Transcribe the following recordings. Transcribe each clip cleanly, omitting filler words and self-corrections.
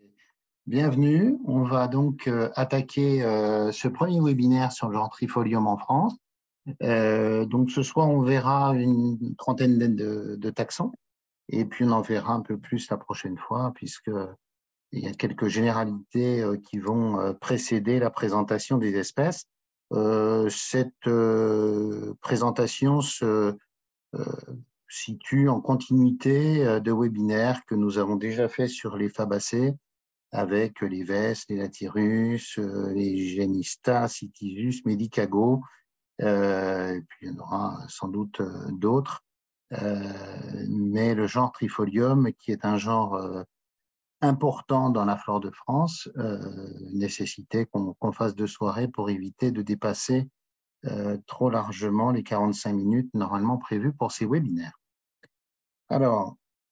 Bienvenue. On va donc attaquer ce premier webinaire sur le genre Trifolium en France. Donc ce soir, on verra une trentaine de taxons et puis on en verra un peu plus la prochaine fois puisqu'il y a quelques généralités qui vont précéder la présentation des espèces. Cette présentation se situe en continuité de webinaires que nous avons déjà fait sur les fabacées, avec les vestes, les latyrus, les genistas, cytisus, medicago, et puis il y en aura sans doute d'autres. Mais le genre Trifolium, qui est un genre important dans la flore de France, nécessitait qu'on fasse 2 soirées pour éviter de dépasser trop largement les 45 minutes normalement prévues pour ces webinaires. Alors,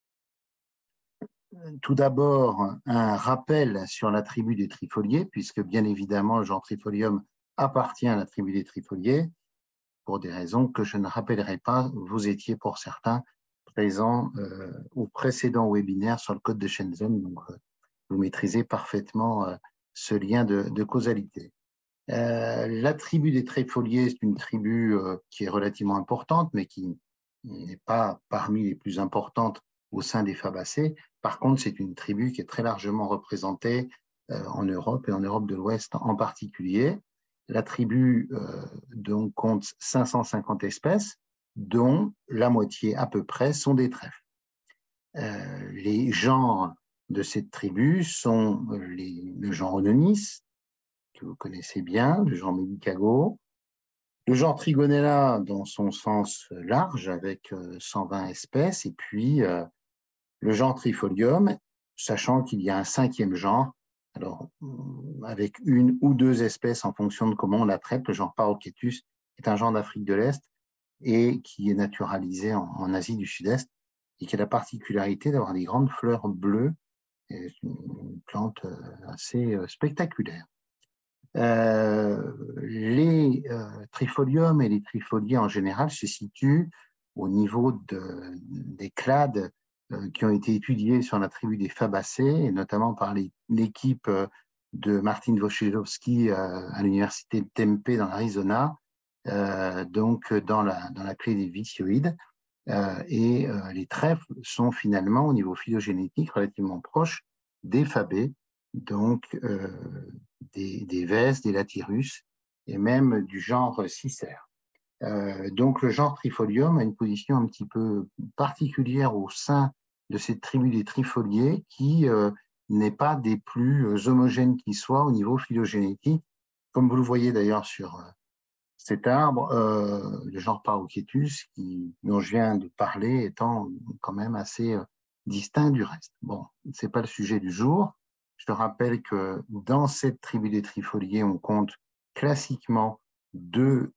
tout d'abord, un rappel sur la tribu des trifoliés, puisque bien évidemment, le genre Trifolium appartient à la tribu des trifoliés, pour des raisons que je ne rappellerai pas. Vous étiez pour certains présents au précédent webinaire sur le code de Shenzhen, donc vous maîtrisez parfaitement ce lien de causalité. La tribu des trifoliés, c'est une tribu qui est relativement importante, mais qui n'est pas parmi les plus importantes au sein des fabacées. Par contre, c'est une tribu qui est très largement représentée en Europe et en Europe de l'Ouest en particulier. La tribu donc compte 550 espèces, dont la moitié à peu près sont des trèfles. Les genres de cette tribu sont le genre Ononis, que vous connaissez bien, le genre Medicago, le genre Trigonella dans son sens large avec 120 espèces, et puis le genre Trifolium, sachant qu'il y a un 5e genre, alors avec 1 ou 2 espèces en fonction de comment on la traite. Le genre Paroquetus est un genre d'Afrique de l'Est et qui est naturalisé en Asie du Sud-Est et qui a la particularité d'avoir des grandes fleurs bleues. C'est une plante assez spectaculaire. Les trifoliums et les trifoliés en général se situent au niveau des clades qui ont été étudiés sur la tribu des fabacées, et notamment par l'équipe de Martin Wojciechowski à l'université de Tempe dans l'Arizona, donc dans la clé des vicioïdes. Les trèfles sont finalement au niveau phylogénétique relativement proches des fabés, donc des vestes, des latyrus et même du genre Cicère. Donc le genre Trifolium a une position un petit peu particulière au sein de cette tribu des trifoliés qui n'est pas des plus homogènes qui soient au niveau phylogénétique, comme vous le voyez d'ailleurs sur cet arbre, le genre Paroquetus, dont je viens de parler, étant quand même assez distinct du reste. Bon, ce n'est pas le sujet du jour. Je te rappelle que dans cette tribu des trifoliés, on compte classiquement 2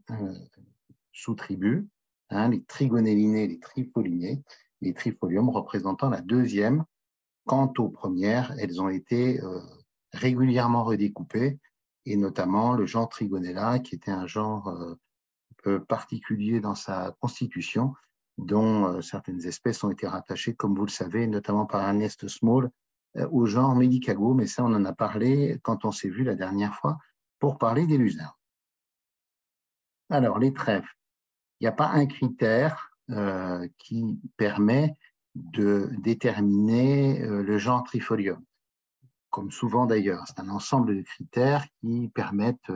sous-tribus, les trigonellinés et les trifolinés, les trifoliums représentant la 2e. Quant aux premières, elles ont été régulièrement redécoupées, et notamment le genre Trigonella, qui était un genre un peu particulier dans sa constitution, dont certaines espèces ont été rattachées, comme vous le savez, notamment par Ernest Small, au genre Medicago, mais ça, on en a parlé quand on s'est vu la dernière fois pour parler des luzernes. Alors, les trèfles, il n'y a pas un critère qui permet de déterminer le genre Trifolium, comme souvent d'ailleurs. C'est un ensemble de critères qui permettent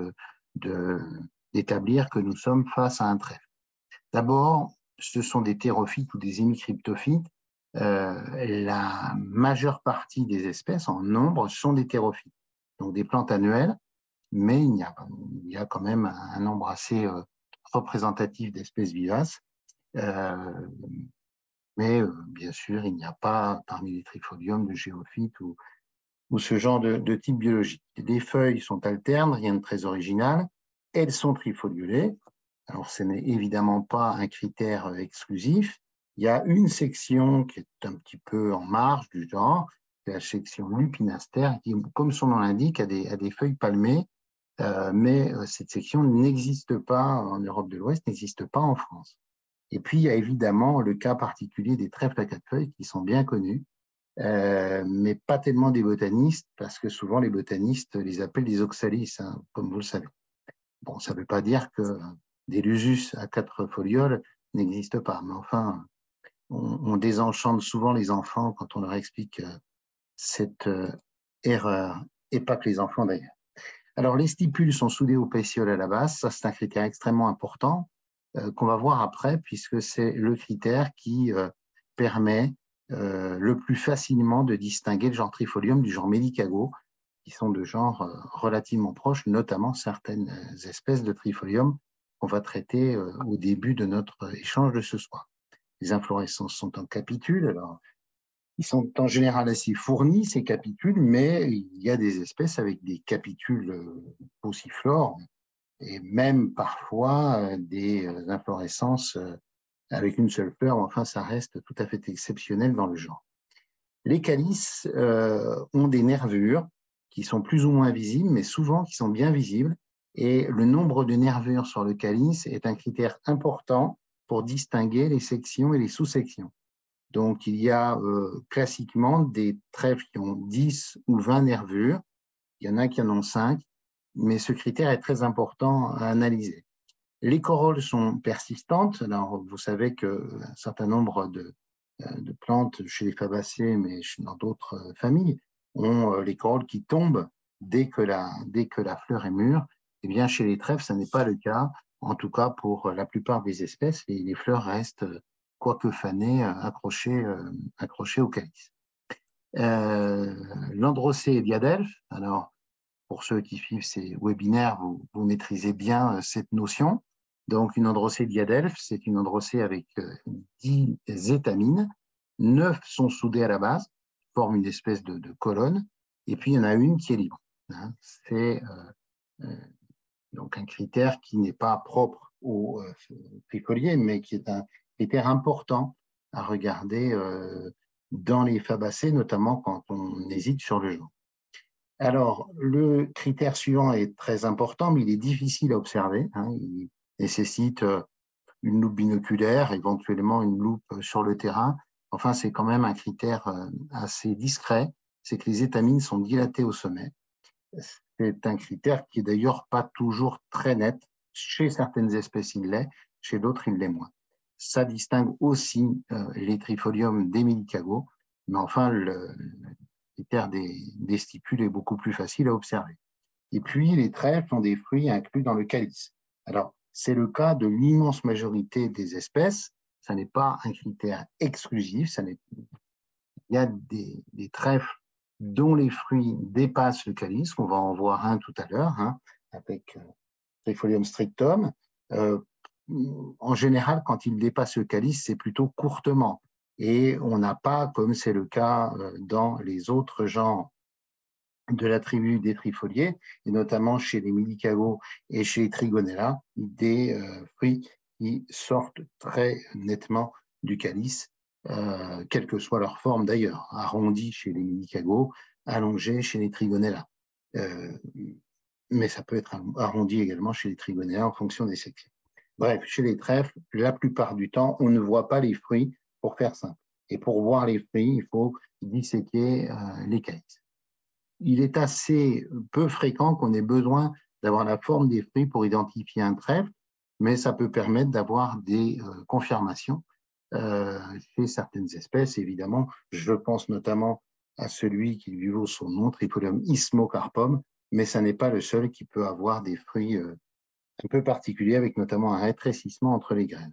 d'établir que nous sommes face à un trèfle. D'abord, ce sont des thérophytes ou des hémicryptophytes. La majeure partie des espèces, en nombre, sont des thérophytes, donc des plantes annuelles, mais il y a quand même un nombre assez représentatif d'espèces vivaces. Mais bien sûr, il n'y a pas parmi les trifoliums de géophytes ou ce genre de type biologique. Les feuilles sont alternes, rien de très original. Elles sont trifoliolées. Alors, ce n'est évidemment pas un critère exclusif. Il y a une section qui est un petit peu en marge du genre, c'est la section lupinastère, qui, comme son nom l'indique, a des feuilles palmées, mais cette section n'existe pas en Europe de l'Ouest, n'existe pas en France. Et puis, il y a évidemment le cas particulier des trèfles à 4 feuilles qui sont bien connus, mais pas tellement des botanistes, parce que souvent les botanistes les appellent des oxalis, hein, comme vous le savez. Bon, ça ne veut pas dire que des lusus à 4 folioles n'existent pas, mais enfin, on désenchante souvent les enfants quand on leur explique cette erreur, et pas que les enfants d'ailleurs. Alors, les stipules sont soudées au pétiole à la base, ça c'est un critère extrêmement important qu'on va voir après, puisque c'est le critère qui permet le plus facilement de distinguer le genre Trifolium du genre Medicago, qui sont de genres relativement proches, notamment certaines espèces de Trifolium qu'on va traiter au début de notre échange de ce soir. Les inflorescences sont en capitules, alors ils sont en général assez fournis, ces capitules, mais il y a des espèces avec des capitules pauciflores et même parfois des inflorescences avec une seule fleur. Enfin, ça reste tout à fait exceptionnel dans le genre. Les calices ont des nervures qui sont plus ou moins visibles, mais souvent qui sont bien visibles. Et le nombre de nervures sur le calice est un critère important pour distinguer les sections et les sous-sections. Donc, il y a classiquement des trèfles qui ont 10 ou 20 nervures. Il y en a qui en ont 5, mais ce critère est très important à analyser. Les corolles sont persistantes. Alors, vous savez qu'un certain nombre de plantes chez les fabacées, mais dans d'autres familles, ont les corolles qui tombent dès que la fleur est mûre. Eh bien, chez les trèfles, ça n'est pas le cas. En tout cas, pour la plupart des espèces, les fleurs restent, quoique fanées, accrochées au calice. L'androcée et diadelphe, alors, pour ceux qui suivent ces webinaires, vous maîtrisez bien cette notion. Donc, une androcée diadelphe, c'est une androcée avec 10 étamines. 9 sont soudées à la base, forment une espèce de colonne, et puis il y en a une qui est libre. Hein. C'est donc un critère qui n'est pas propre au trifolier, mais qui est un critère important à regarder dans les fabacées, notamment quand on hésite sur le genre. Alors, le critère suivant est très important, mais il est difficile à observer. Hein. Il nécessite une loupe binoculaire, éventuellement une loupe sur le terrain. Enfin, c'est quand même un critère assez discret, c'est que les étamines sont dilatées au sommet. C'est un critère qui est d'ailleurs pas toujours très net. Chez certaines espèces, il l'est, chez d'autres, il l'est moins. Ça distingue aussi les trifoliums des Medicago, mais enfin, le critère des stipules est beaucoup plus facile à observer. Et puis, les trèfles ont des fruits inclus dans le calice. Alors, c'est le cas de l'immense majorité des espèces. Ça n'est pas un critère exclusif. Il y a des trèfles dont les fruits dépassent le calice. On va en voir un tout à l'heure, hein, avec Trifolium strictum. En général, quand il dépasse le calice, c'est plutôt courtement. Et on n'a pas, comme c'est le cas dans les autres genres de la tribu des trifoliés, et notamment chez les Medicago et chez les Trigonella, des fruits qui sortent très nettement du calice, quelle que soit leur forme d'ailleurs, arrondis chez les Medicago, allongés chez les Trigonella. Mais ça peut être arrondi également chez les Trigonella en fonction des sections. Bref, chez les trèfles, la plupart du temps, on ne voit pas les fruits, pour faire simple. Et pour voir les fruits, il faut disséquer les calices. Il est assez peu fréquent qu'on ait besoin d'avoir la forme des fruits pour identifier un trèfle, mais ça peut permettre d'avoir des confirmations chez certaines espèces, évidemment. Je pense notamment à celui qui lui vaut son nom, Trifolium ismocarpum, mais ça n'est pas le seul qui peut avoir des fruits un peu particuliers, avec notamment un rétrécissement entre les graines.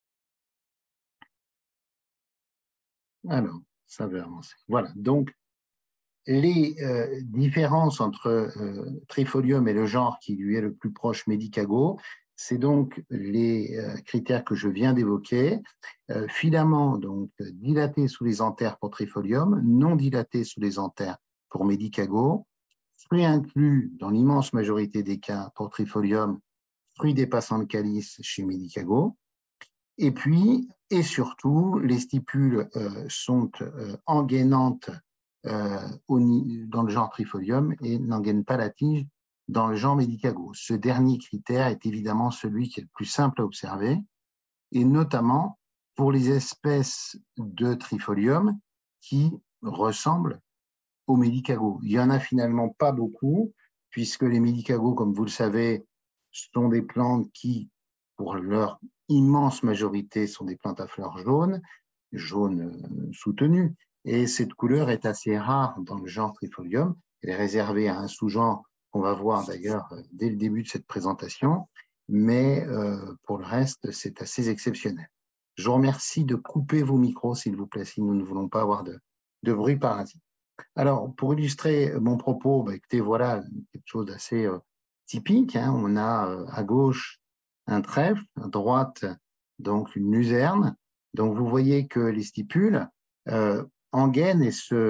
Alors, ça veut avancer. Voilà, donc les différences entre Trifolium et le genre qui lui est le plus proche, Medicago, c'est donc les critères que je viens d'évoquer. Filaments donc dilatés sous les anthères pour Trifolium, non dilatés sous les anthères pour Medicago, fruits inclus dans l'immense majorité des cas pour Trifolium, fruits dépassant le calice chez Medicago. Et puis, et surtout, les stipules sont engainantes dans le genre Trifolium et n'engainent pas la tige dans le genre Medicago. Ce dernier critère est évidemment celui qui est le plus simple à observer, et notamment pour les espèces de Trifolium qui ressemblent aux médicagos. Il n'y en a finalement pas beaucoup, puisque les médicagos, comme vous le savez, sont des plantes qui, pour leur immense majorité, sont des plantes à fleurs jaunes, soutenues, et cette couleur est assez rare dans le genre Trifolium. Elle est réservée à un sous-genre qu'on va voir d'ailleurs dès le début de cette présentation, mais pour le reste, c'est assez exceptionnel. Je vous remercie de couper vos micros, s'il vous plaît, si nous ne voulons pas avoir de bruit parasite. Alors, pour illustrer mon propos, écoutez, voilà quelque chose d'assez typique. Hein. On a à gauche un trèfle, à droite, donc une luzerne. Donc, vous voyez que les stipules engainent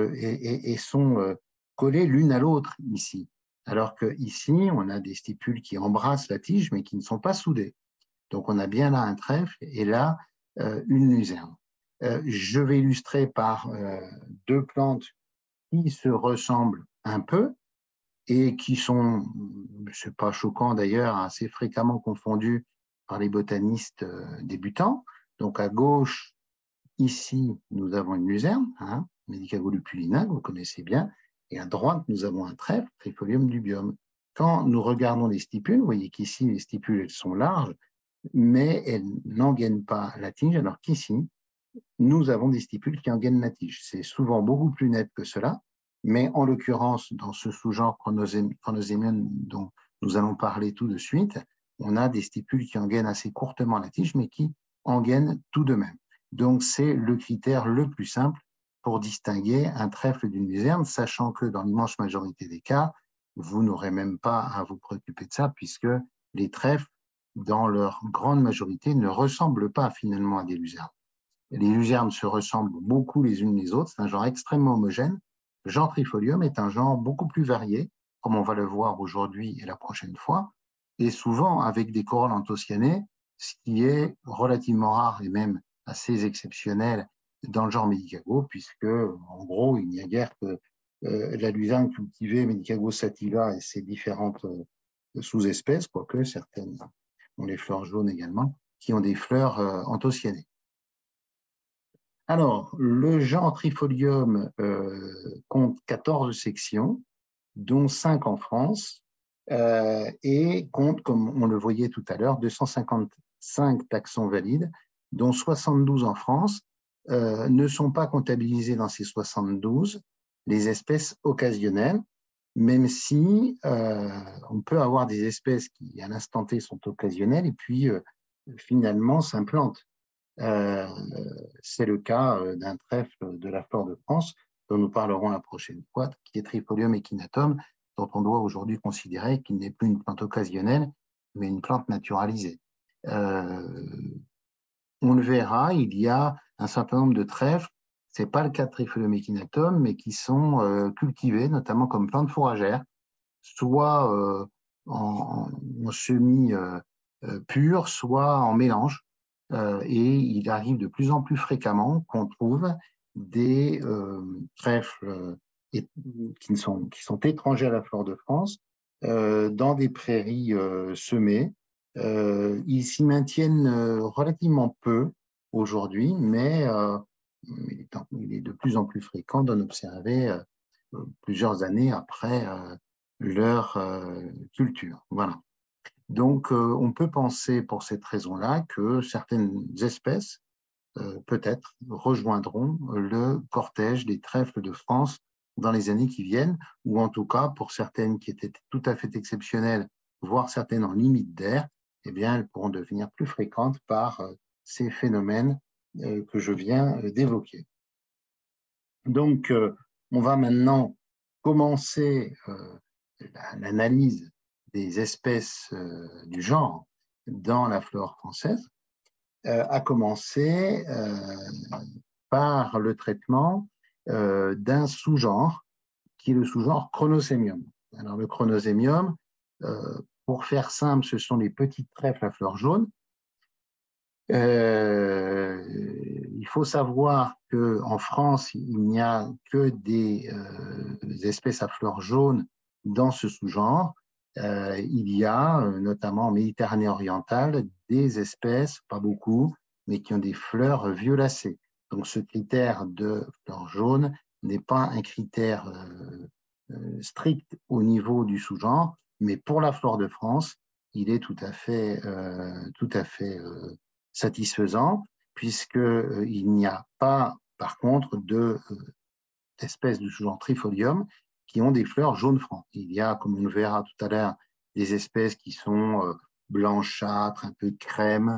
et sont collées l'une à l'autre ici. Alors qu'ici, on a des stipules qui embrassent la tige, mais qui ne sont pas soudées. Donc, on a bien là un trèfle et là, une luzerne. Je vais illustrer par deux plantes qui se ressemblent un peu et qui sont, c'est pas choquant d'ailleurs, assez fréquemment confondus par les botanistes débutants. Donc à gauche, ici, nous avons une luzerne, hein, Medicago lupulina, que vous connaissez bien, et à droite, nous avons un trèfle, Trifolium dubium. Quand nous regardons les stipules, vous voyez qu'ici, les stipules, elles sont larges, mais elles n'engainent pas la tige, alors qu'ici, nous avons des stipules qui engainent la tige. C'est souvent beaucoup plus net que cela, mais en l'occurrence, dans ce sous-genre Chronosémion dont nous allons parler tout de suite, on a des stipules qui engainent assez courtement la tige, mais qui engainent tout de même. Donc, c'est le critère le plus simple pour distinguer un trèfle d'une luzerne, sachant que dans l'immense majorité des cas, vous n'aurez même pas à vous préoccuper de ça, puisque les trèfles, dans leur grande majorité, ne ressemblent pas finalement à des luzernes. Les luzernes se ressemblent beaucoup les unes les autres, c'est un genre extrêmement homogène. Le genre Trifolium est un genre beaucoup plus varié, comme on va le voir aujourd'hui et la prochaine fois, et souvent avec des corolles anthocyanées, ce qui est relativement rare et même assez exceptionnel dans le genre Medicago, puisque en gros, il n'y a guère que la luzerne cultivée, Medicago sativa et ses différentes sous-espèces, quoique certaines ont les fleurs jaunes également, qui ont des fleurs anthocyanées. Alors, le genre Trifolium compte 14 sections, dont 5 en France, et compte, comme on le voyait tout à l'heure, 255 taxons valides, dont 72 en France. Ne sont pas comptabilisés dans ces 72 les espèces occasionnelles, même si on peut avoir des espèces qui, à l'instant T, sont occasionnelles et puis finalement s'implantent. C'est le cas d'un trèfle de la flore de France dont nous parlerons la prochaine fois, qui est Trifolium echinatum, dont on doit aujourd'hui considérer qu'il n'est plus une plante occasionnelle, mais une plante naturalisée. On le verra, il y a un certain nombre de trèfles, ce n'est pas le cas de Trifolium echinatum, mais qui sont cultivés notamment comme plantes fourragères, soit en semi-pur, soit en mélange. Et il arrive de plus en plus fréquemment qu'on trouve des trèfles qui sont étrangers à la flore de France dans des prairies semées. Ils s'y maintiennent relativement peu aujourd'hui, mais il est de plus en plus fréquent d'en observer plusieurs années après leur culture. Voilà. Donc, on peut penser pour cette raison-là que certaines espèces, peut-être, rejoindront le cortège des trèfles de France dans les années qui viennent, ou en tout cas, pour certaines qui étaient tout à fait exceptionnelles, voire certaines en limite d'air, eh bien, elles pourront devenir plus fréquentes par ces phénomènes que je viens d'évoquer. Donc, on va maintenant commencer l'analyse des espèces du genre dans la flore française, à commencer par le traitement d'un sous-genre, qui est le sous-genre Chronosémium. Alors, le Chronosémium, pour faire simple, ce sont les petites trèfles à fleurs jaunes. Il faut savoir qu'en France, il n'y a que des espèces à fleurs jaunes dans ce sous-genre. Il y a, notamment en Méditerranée orientale, des espèces, pas beaucoup, mais qui ont des fleurs violacées. Donc ce critère de fleurs jaunes n'est pas un critère strict au niveau du sous-genre, mais pour la flore de France, il est tout à fait satisfaisant, puisqu'il n'y a pas, par contre, d'espèces du sous-genre Trifolium qui ont des fleurs jaune franc. Il y a, comme on le verra tout à l'heure, des espèces qui sont blanchâtres, un peu crème,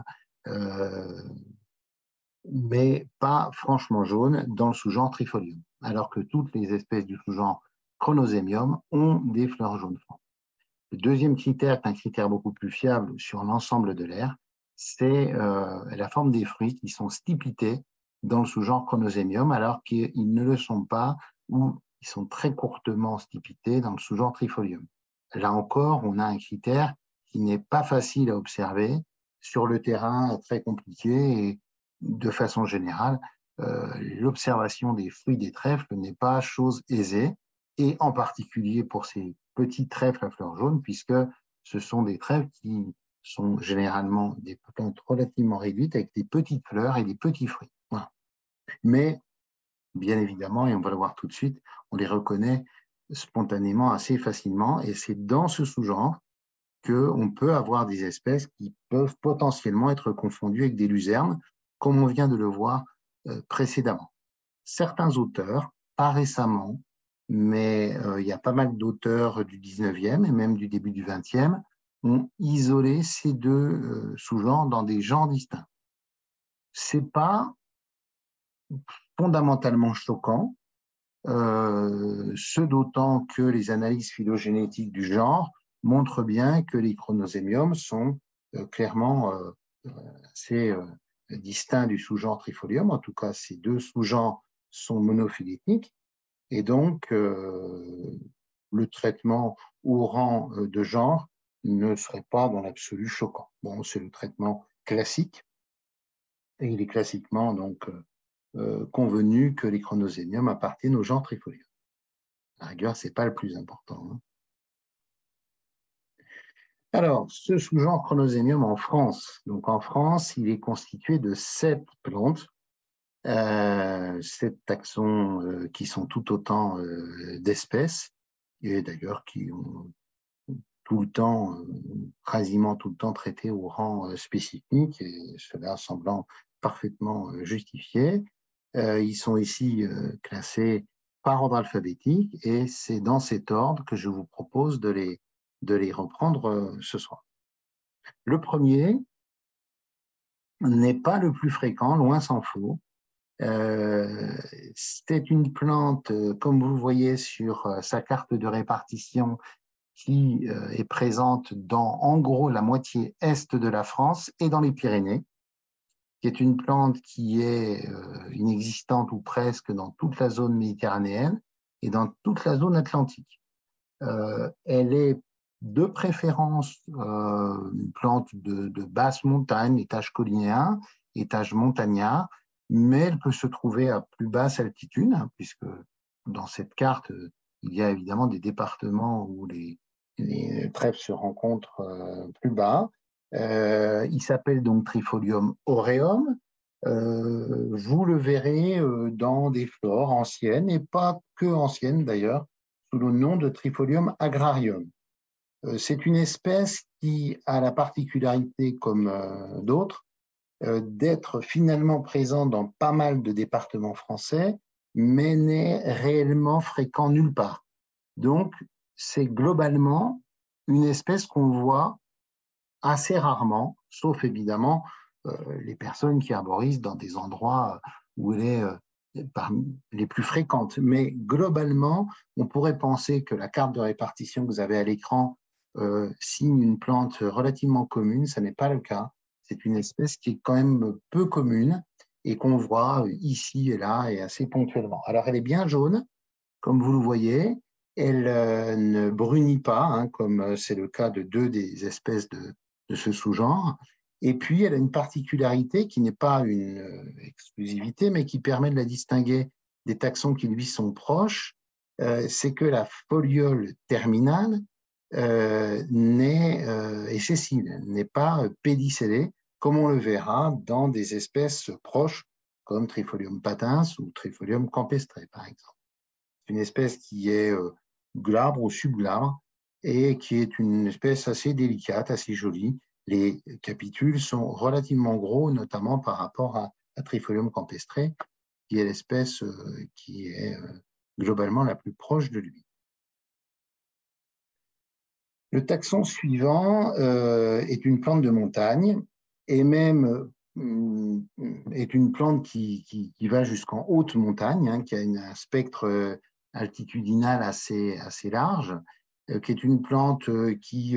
mais pas franchement jaune dans le sous-genre Trifolium, alors que toutes les espèces du sous-genre Chronosémium ont des fleurs jaune franc. Le deuxième critère est un critère beaucoup plus fiable sur l'ensemble de l'aire, c'est la forme des fruits qui sont stipités dans le sous-genre Chronosémium, alors qu'ils ne le sont pas ou ils sont très courtement stipités dans le sous-genre Trifolium. Là encore, on a un critère qui n'est pas facile à observer, sur le terrain très compliqué, et de façon générale, l'observation des fruits des trèfles n'est pas chose aisée, et en particulier pour ces petits trèfles à fleurs jaunes, puisque ce sont des trèfles qui sont généralement des plantes relativement réduites avec des petites fleurs et des petits fruits. Voilà. Mais, bien évidemment, et on va le voir tout de suite, on les reconnaît spontanément assez facilement, et c'est dans ce sous-genre qu'on peut avoir des espèces qui peuvent potentiellement être confondues avec des luzernes, comme on vient de le voir précédemment. Certains auteurs, pas récemment, mais il y a pas mal d'auteurs du 19e et même du début du 20e, ont isolé ces deux sous-genres dans des genres distincts. C'est pas fondamentalement choquant, ce d'autant que les analyses phylogénétiques du genre montrent bien que les chronosémiums sont clairement assez distincts du sous-genre Trifolium. En tout cas, ces deux sous-genres sont monophylétiques. Et donc, le traitement au rang de genre ne serait pas dans l'absolu choquant. Bon, c'est le traitement classique, et il est classiquement donc convenu que les chronosémiums appartiennent au genre Trifolium. À la rigueur, ce n'est pas le plus important. Hein. Alors, ce sous-genre Chronosémium en France. Donc, en France, il est constitué de 7 plantes, 7 taxons qui sont tout autant d'espèces, et d'ailleurs qui ont tout le temps, quasiment tout le temps traité au rang spécifique, et cela semblant parfaitement justifié. Ils sont ici classés par ordre alphabétique, et c'est dans cet ordre que je vous propose de les reprendre ce soir. Le premier n'est pas le plus fréquent, loin s'en faut. C'est une plante, comme vous voyez sur sa carte de répartition, qui est présente dans, en gros, la moitié est de la France et dans les Pyrénées, qui est une plante qui est inexistante ou presque dans toute la zone méditerranéenne et dans toute la zone atlantique. Elle est de préférence une plante de basse montagne, étage collinéen, étage montagnard, mais elle peut se trouver à plus basse altitude, hein, puisque dans cette carte, il y a évidemment des départements où les trèfles se rencontrent plus bas. Il s'appelle donc Trifolium aureum. Vous le verrez dans des flores anciennes, et pas que anciennes d'ailleurs, sous le nom de Trifolium agrarium. C'est une espèce qui a la particularité, comme d'autres, d'être finalement présente dans pas mal de départements français, mais n'est réellement fréquent nulle part. Donc, c'est globalement une espèce qu'on voit assez rarement, sauf évidemment les personnes qui arborisent dans des endroits où elle est parmi les plus fréquentes. Mais globalement, on pourrait penser que la carte de répartition que vous avez à l'écran signe une plante relativement commune. Ce n'est pas le cas. C'est une espèce qui est quand même peu commune et qu'on voit ici et là et assez ponctuellement. Alors, elle est bien jaune, comme vous le voyez. Elle ne brunit pas, hein, comme c'est le cas de deux des espèces de ce sous-genre. Et puis, elle a une particularité qui n'est pas une exclusivité, mais qui permet de la distinguer des taxons qui, lui, sont proches. C'est que la foliole terminale est sessile, n'est pas pédicellée, comme on le verra dans des espèces proches, comme Trifolium patens ou Trifolium campestre, par exemple. une espèce qui est glabre ou subglabre et qui est une espèce assez délicate, assez jolie. Les capitules sont relativement gros, notamment par rapport à Trifolium campestre, qui est l'espèce qui est globalement la plus proche de lui. Le taxon suivant est une plante de montagne et même est une plante qui va jusqu'en haute montagne, hein, qui a un spectre altitudinal assez large, qui est une plante qui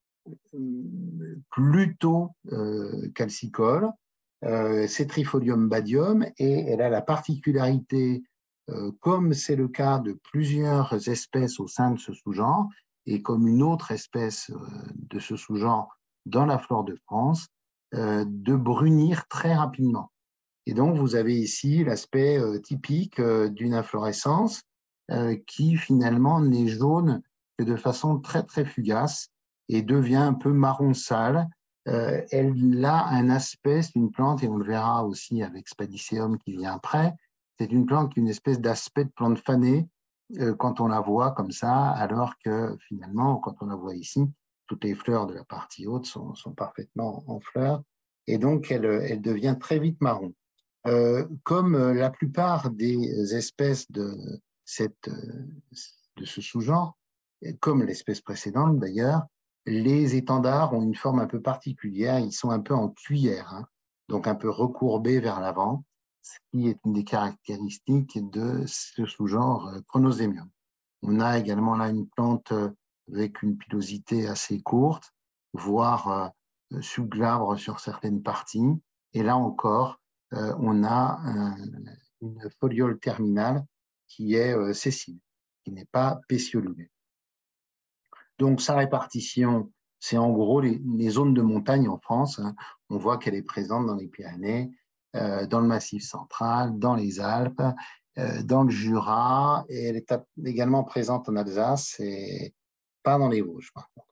plutôt calcicole. C'est Trifolium badium et elle a la particularité, comme c'est le cas de plusieurs espèces au sein de ce sous-genre, et comme une autre espèce de ce sous-genre dans la flore de France, de brunir très rapidement. Et donc, vous avez ici l'aspect typique d'une inflorescence qui finalement n'est jaune que de façon très, très fugace et devient un peu marron sale. Elle a un aspect, c'est une plante, et on le verra aussi avec Spadicéum qui vient après, c'est une plante qui a une espèce d'aspect de plante fanée quand on la voit comme ça, alors que finalement, quand on la voit ici, toutes les fleurs de la partie haute sont parfaitement en fleurs, et donc elle devient très vite marron. Comme la plupart des espèces de ce sous-genre, comme l'espèce précédente d'ailleurs, les étendards ont une forme un peu particulière, ils sont un peu en cuillère, hein, donc un peu recourbés vers l'avant, ce qui est une des caractéristiques de ce sous-genre Chronosémium. On a également là une plante avec une pilosité assez courte, voire subglabre sur certaines parties, et là encore, on a une foliole terminale qui est sessile, qui n'est pas pétiolulée. Donc, sa répartition, c'est en gros les zones de montagne en France. Hein. On voit qu'elle est présente dans les Pyrénées, dans le Massif central, dans les Alpes, dans le Jura, et elle est également présente en Alsace et pas dans les Vosges, par contre.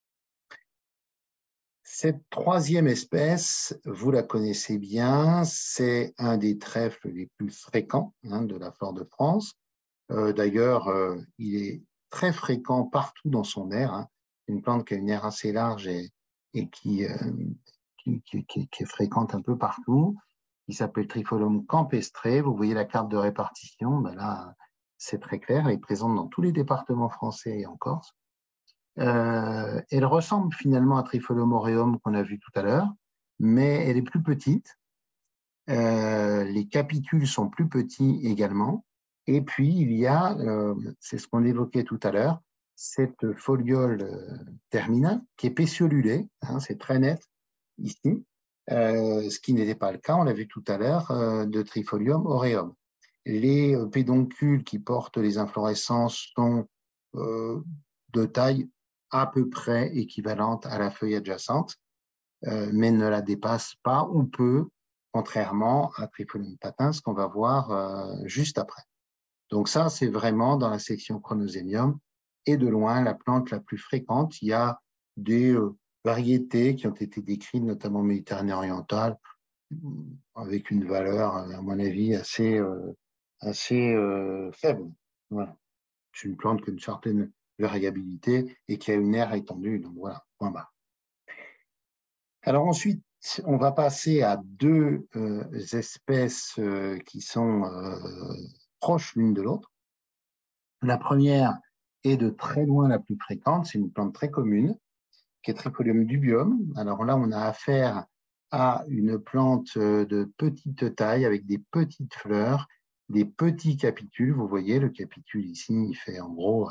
Cette troisième espèce, vous la connaissez bien, c'est un des trèfles les plus fréquents hein, de la flore de France. D'ailleurs, il est très fréquent partout dans son aire. Hein. Une plante qui a une aire assez large et qui est fréquente un peu partout. Il s'appelle Trifolium campestre. Vous voyez la carte de répartition. Ben là, c'est très clair. Elle est présente dans tous les départements français et en Corse. Elle ressemble finalement à Trifolium aureum qu'on a vu tout à l'heure, mais elle est plus petite. Les capitules sont plus petits également. Et puis, il y a, c'est ce qu'on évoquait tout à l'heure, cette foliole terminale qui est pétiolulée, hein, c'est très net ici, ce qui n'était pas le cas, on l'a vu tout à l'heure, de Trifolium aureum. Les pédoncules qui portent les inflorescences sont de taille à peu près équivalente à la feuille adjacente, mais ne la dépassent pas ou peu, contrairement à Trifolium patens qu'on va voir juste après. Donc ça, c'est vraiment dans la section Chronosémium et de loin la plante la plus fréquente. Il y a des variétés qui ont été décrites, notamment en Méditerranée orientale, avec une valeur, à mon avis, assez faible. Voilà. C'est une plante qui a une certaine variabilité et qui a une aire étendue. Donc voilà, point barre. Alors ensuite, on va passer à deux espèces qui sont proches l'une de l'autre. La première est de très loin la plus fréquente, c'est une plante très commune, qui est Trifolium dubium. Alors là, on a affaire à une plante de petite taille avec des petites fleurs, des petits capitules. Vous voyez, le capitule ici, il fait en gros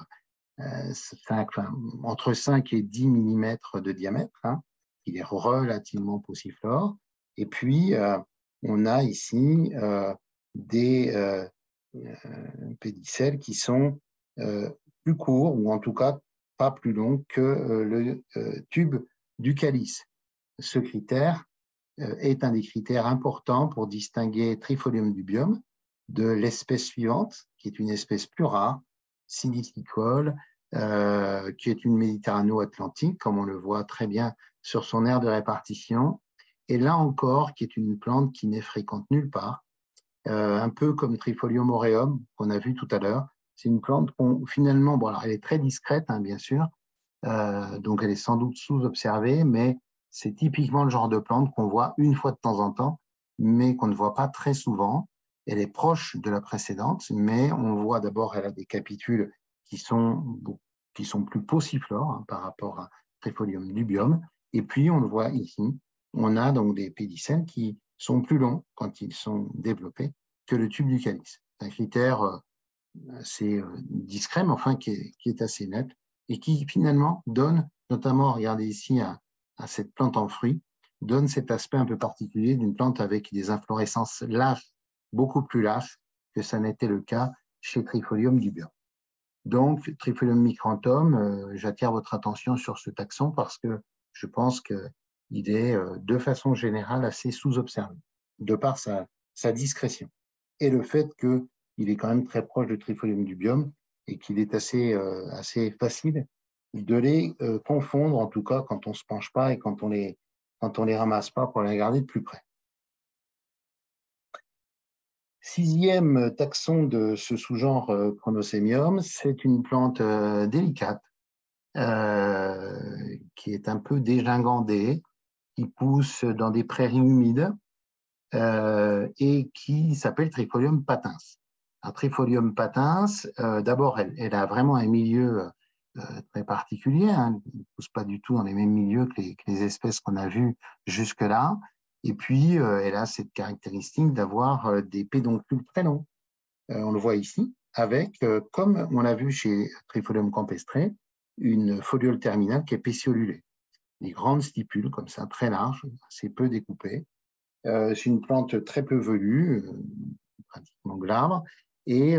entre 5 et 10 mm de diamètre. Hein. Il est relativement pauciflore. Et puis, on a ici des pédicelles qui sont plus courts, ou en tout cas pas plus longs que le tube du calice. Ce critère est un des critères importants pour distinguer Trifolium dubium de l'espèce suivante, qui est une espèce plus rare, silicicole, qui est une méditerrano-atlantique, comme on le voit très bien sur son aire de répartition, et là encore, qui est une plante qui n'est fréquente nulle part, un peu comme Trifolium aureum, qu'on a vu tout à l'heure, C'est une plante finalement, bon, alors elle est très discrète, hein, bien sûr, donc elle est sans doute sous-observée, mais c'est typiquement le genre de plante qu'on voit une fois de temps en temps, mais qu'on ne voit pas très souvent. Elle est proche de la précédente, mais on voit d'abord, elle a des capitules qui sont plus pauciflores, hein, par rapport à Trifolium dubium. Et puis, on le voit ici, on a donc des pédicelles qui sont plus longs quand ils sont développés que le tube du calice. C'est un critère assez discret, mais enfin qui est assez net et qui finalement donne, notamment, regardez ici à cette plante en fruit, donne cet aspect un peu particulier d'une plante avec des inflorescences lâches, beaucoup plus lâches que ça n'était le cas chez Trifolium dubium. Donc, Trifolium micranthum, j'attire votre attention sur ce taxon parce que je pense qu'il est, de façon générale, assez sous-observé, de par sa discrétion. Et le fait qu'il est quand même très proche de Trifolium dubium et qu'il est assez facile de les confondre, en tout cas quand on ne se penche pas et quand on les ramasse pas pour les regarder de plus près. Sixième taxon de ce sous-genre Chronosémium, c'est une plante délicate qui est un peu dégingandée, qui pousse dans des prairies humides et qui s'appelle Trifolium patens. Un Trifolium patens, d'abord, elle a vraiment un milieu très particulier, hein. Elle ne pousse pas du tout dans les mêmes milieux que les espèces qu'on a vues jusque-là. Et puis, elle a cette caractéristique d'avoir des pédoncules très longs. On le voit ici, avec, comme on l'a vu chez Trifolium campestre, une foliole terminale qui est pétiolulée. Des grandes stipules, comme ça, très larges, assez peu découpées. C'est une plante très peu velue, pratiquement glabre, et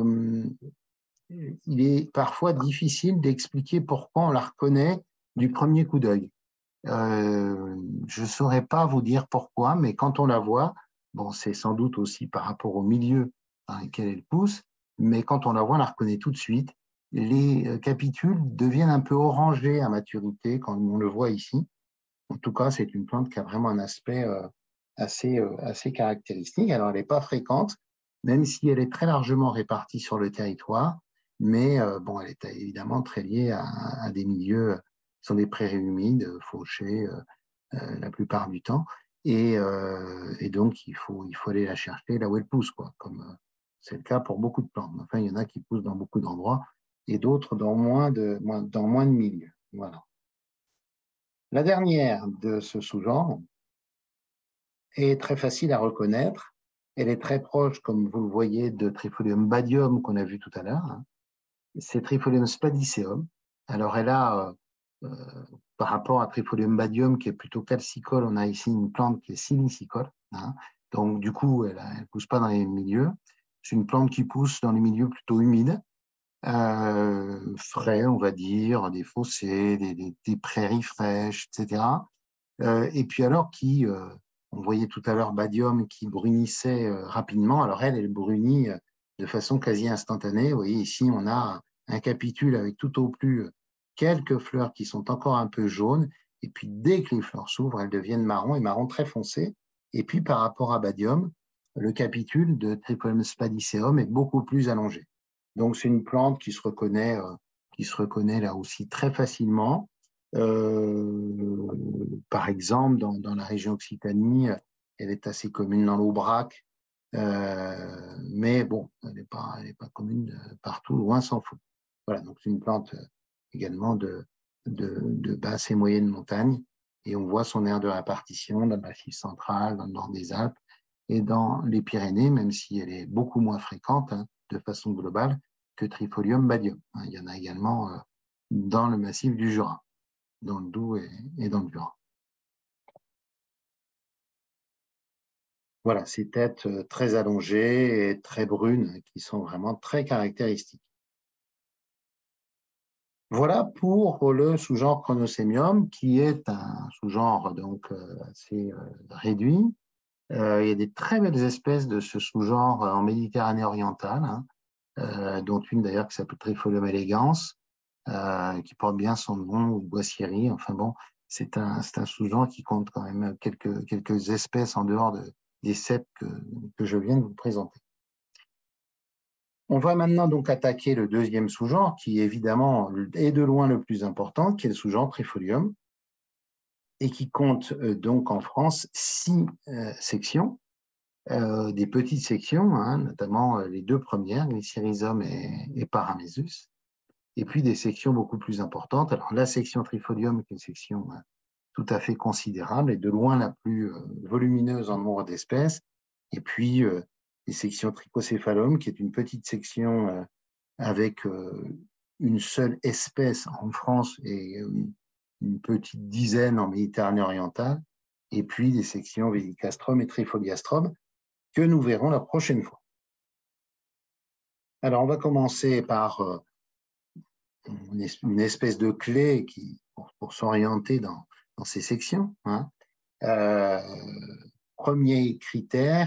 il est parfois difficile d'expliquer pourquoi on la reconnaît du premier coup d'œil. Je ne saurais pas vous dire pourquoi, mais quand on la voit, bon, c'est sans doute aussi par rapport au milieu dans lequel elle pousse, mais quand on la voit, on la reconnaît tout de suite. Les capitules deviennent un peu orangés à maturité, quand on le voit ici. En tout cas, c'est une plante qui a vraiment un aspect assez caractéristique. Alors, elle n'est pas fréquente, même si elle est très largement répartie sur le territoire, mais bon, elle est évidemment très liée à des milieux, qui sont des prairies humides, fauchées la plupart du temps, et donc il faut aller la chercher là où elle pousse, quoi, comme c'est le cas pour beaucoup de plantes. Enfin, il y en a qui poussent dans beaucoup d'endroits et d'autres dans moins de milieux. Voilà. La dernière de ce sous-genre est très facile à reconnaître. Elle est très proche, comme vous le voyez, de Trifolium badium qu'on a vu tout à l'heure, hein. C'est Trifolium spadiceum. Alors, elle a, par rapport à Trifolium badium, qui est plutôt calcicole, on a ici une plante qui est silicicole, hein. Donc, du coup, elle ne pousse pas dans les milieux. C'est une plante qui pousse dans les milieux plutôt humides, frais, on va dire, des fossés, des prairies fraîches, etc. Et puis alors on voyait tout à l'heure Badium qui brunissait rapidement. Alors elle brunit de façon quasi instantanée. Vous voyez ici, on a un capitule avec tout au plus quelques fleurs qui sont encore un peu jaunes. Et puis dès que les fleurs s'ouvrent, elles deviennent marron et marron très foncé. Et puis par rapport à Badium, le capitule de Trifolium spadiceum est beaucoup plus allongé. Donc c'est une plante qui se reconnaît là aussi très facilement. Par exemple, dans la région Occitanie, elle est assez commune dans l'Aubrac, mais bon, elle n'est pas commune partout, loin s'en faut. Voilà, donc c'est une plante également de basse et moyenne montagne, et on voit son aire de répartition dans le Massif central, dans le nord des Alpes et dans les Pyrénées, même si elle est beaucoup moins fréquente, hein, de façon globale que Trifolium badium. Il y en a également dans le massif du Jura, dans le Doubs et dans le Jura. Voilà, ces têtes très allongées et très brunes qui sont vraiment très caractéristiques. Voilà pour le sous-genre Chronosémium, qui est un sous-genre donc assez réduit. Il y a des très belles espèces de ce sous-genre en Méditerranée orientale, hein, dont une d'ailleurs qui s'appelle Trifolium elegans, qui porte bien son nom, ou boissieri. Enfin bon, c'est un sous-genre qui compte quand même quelques espèces en dehors des 7 que je viens de vous présenter. On va maintenant donc attaquer le deuxième sous-genre, qui évidemment est de loin le plus important, qui est le sous-genre Trifolium, et qui compte donc en France 6 sections, des petites sections, hein, notamment les deux premières, Glycyrrhizum et Paramesus, et puis des sections beaucoup plus importantes. Alors la section Trifolium est une section tout à fait considérable et de loin la plus volumineuse en nombre d'espèces, et puis les sections Trichocéphalum, qui est une petite section avec une seule espèce en France et une petite dizaine en Méditerranée orientale, et puis des sections Vélicastrum et Trifoliastrum que nous verrons la prochaine fois. Alors, on va commencer par une espèce de clé pour s'orienter dans ces sections. Hein. Premier critère,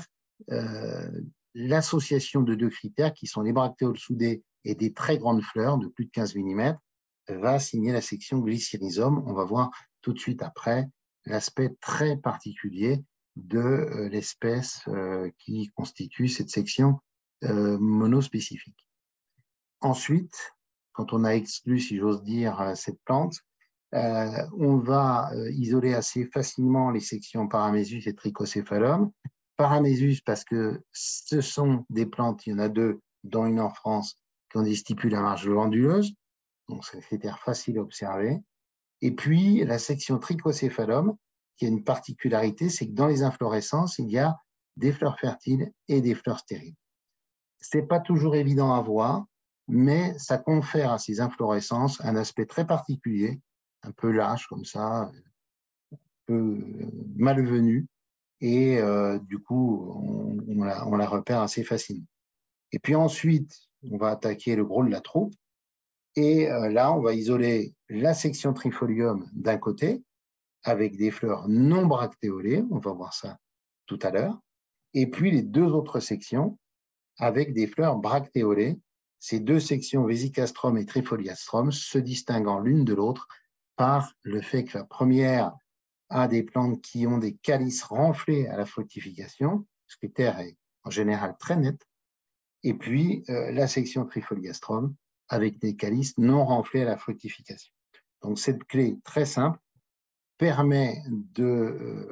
l'association de deux critères qui sont les bractéoles soudées et des très grandes fleurs de plus de 15 mm va signer la section Glycyrrhizum. On va voir tout de suite après l'aspect très particulier de l'espèce qui constitue cette section monospécifique. Ensuite, quand on a exclu, si j'ose dire, cette plante, on va isoler assez facilement les sections Paramesus et Trichocéphalum. Paramesus parce que ce sont des plantes, il y en a deux, dont une en France, qui ont des stipules à marge glanduleuse, donc c'est un critère facile à observer. Et puis la section Trichocéphalum, qui a une particularité, c'est que dans les inflorescences, il y a des fleurs fertiles et des fleurs stériles. Ce n'est pas toujours évident à voir, mais ça confère à ces inflorescences un aspect très particulier, un peu lâche comme ça, un peu malvenu, et du coup, on la repère assez facilement. Et puis ensuite, on va attaquer le gros de la troupe, et là, on va isoler la section Trifolium d'un côté, avec des fleurs non bractéolées, on va voir ça tout à l'heure, et puis les deux autres sections, avec des fleurs bractéolées, ces deux sections Vesicastrum et Trifoliastrum se distinguant l'une de l'autre par le fait que la première a des plantes qui ont des calices renflés à la fructification, ce critère est en général très net, et puis la section Trifoliastrum avec des calices non renflés à la fructification. Donc cette clé très simple permet de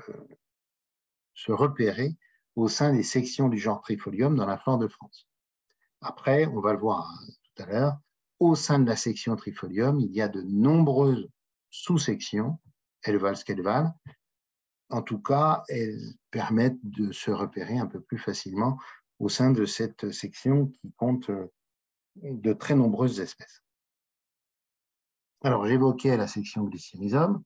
se repérer au sein des sections du genre Trifolium dans la flore de France. Après, on va le voir tout à l'heure, au sein de la section Trifolium, il y a de nombreuses sous-sections, elles valent ce qu'elles valent. En tout cas, elles permettent de se repérer un peu plus facilement au sein de cette section qui compte de très nombreuses espèces. Alors, j'évoquais la section Glycyrrhizum.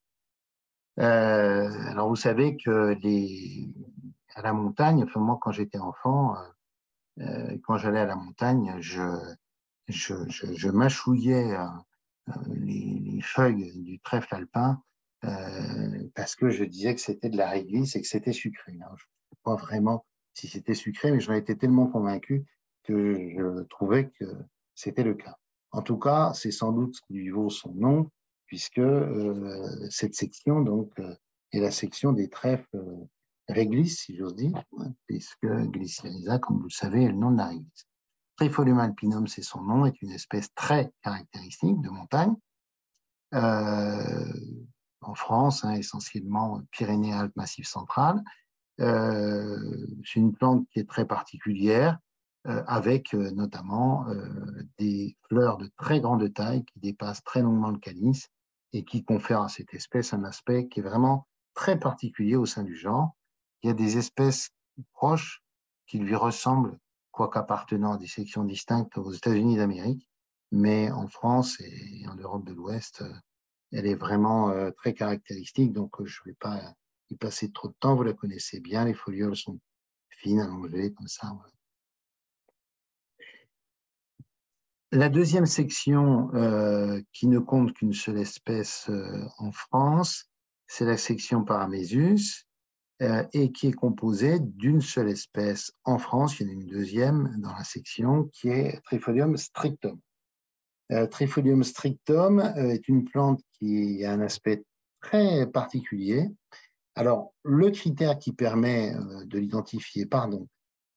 Alors, vous savez que à la montagne, enfin, moi, quand j'étais enfant, quand j'allais à la montagne, je mâchouillais les feuilles du trèfle alpin parce que je disais que c'était de la réglisse et que c'était sucré. Alors, je ne sais pas vraiment si c'était sucré, mais j'en étais tellement convaincu que je trouvais que c'était le cas. En tout cas, c'est sans doute ce qui lui vaut son nom, puisque cette section donc, est la section des trèfles réglisse, si j'ose dire, puisque Glycyrrhiza, comme vous le savez, est le nom de la réglisse. Trifolium alpinum, c'est son nom, est une espèce très caractéristique de montagne. En France, hein, essentiellement Pyrénées-Alpes, Massif central. C'est une plante qui est très particulière, avec notamment des fleurs de très grande taille qui dépassent très longuement le calice et qui confèrent à cette espèce un aspect qui est vraiment très particulier au sein du genre. Il y a des espèces proches qui lui ressemblent, quoique appartenant à des sections distinctes aux États-Unis d'Amérique, mais en France et en Europe de l'Ouest, elle est vraiment très caractéristique, donc je ne vais pas y passer trop de temps, vous la connaissez bien, les folioles sont fines, allongées, comme ça. Voilà. La deuxième section qui ne compte qu'une seule espèce en France, c'est la section Paramesus, et qui est composée d'une seule espèce en France. Il y en a une deuxième dans la section qui est Trifolium strictum. Trifolium strictum est une plante qui a un aspect très particulier. Alors, le critère qui permet de l'identifier,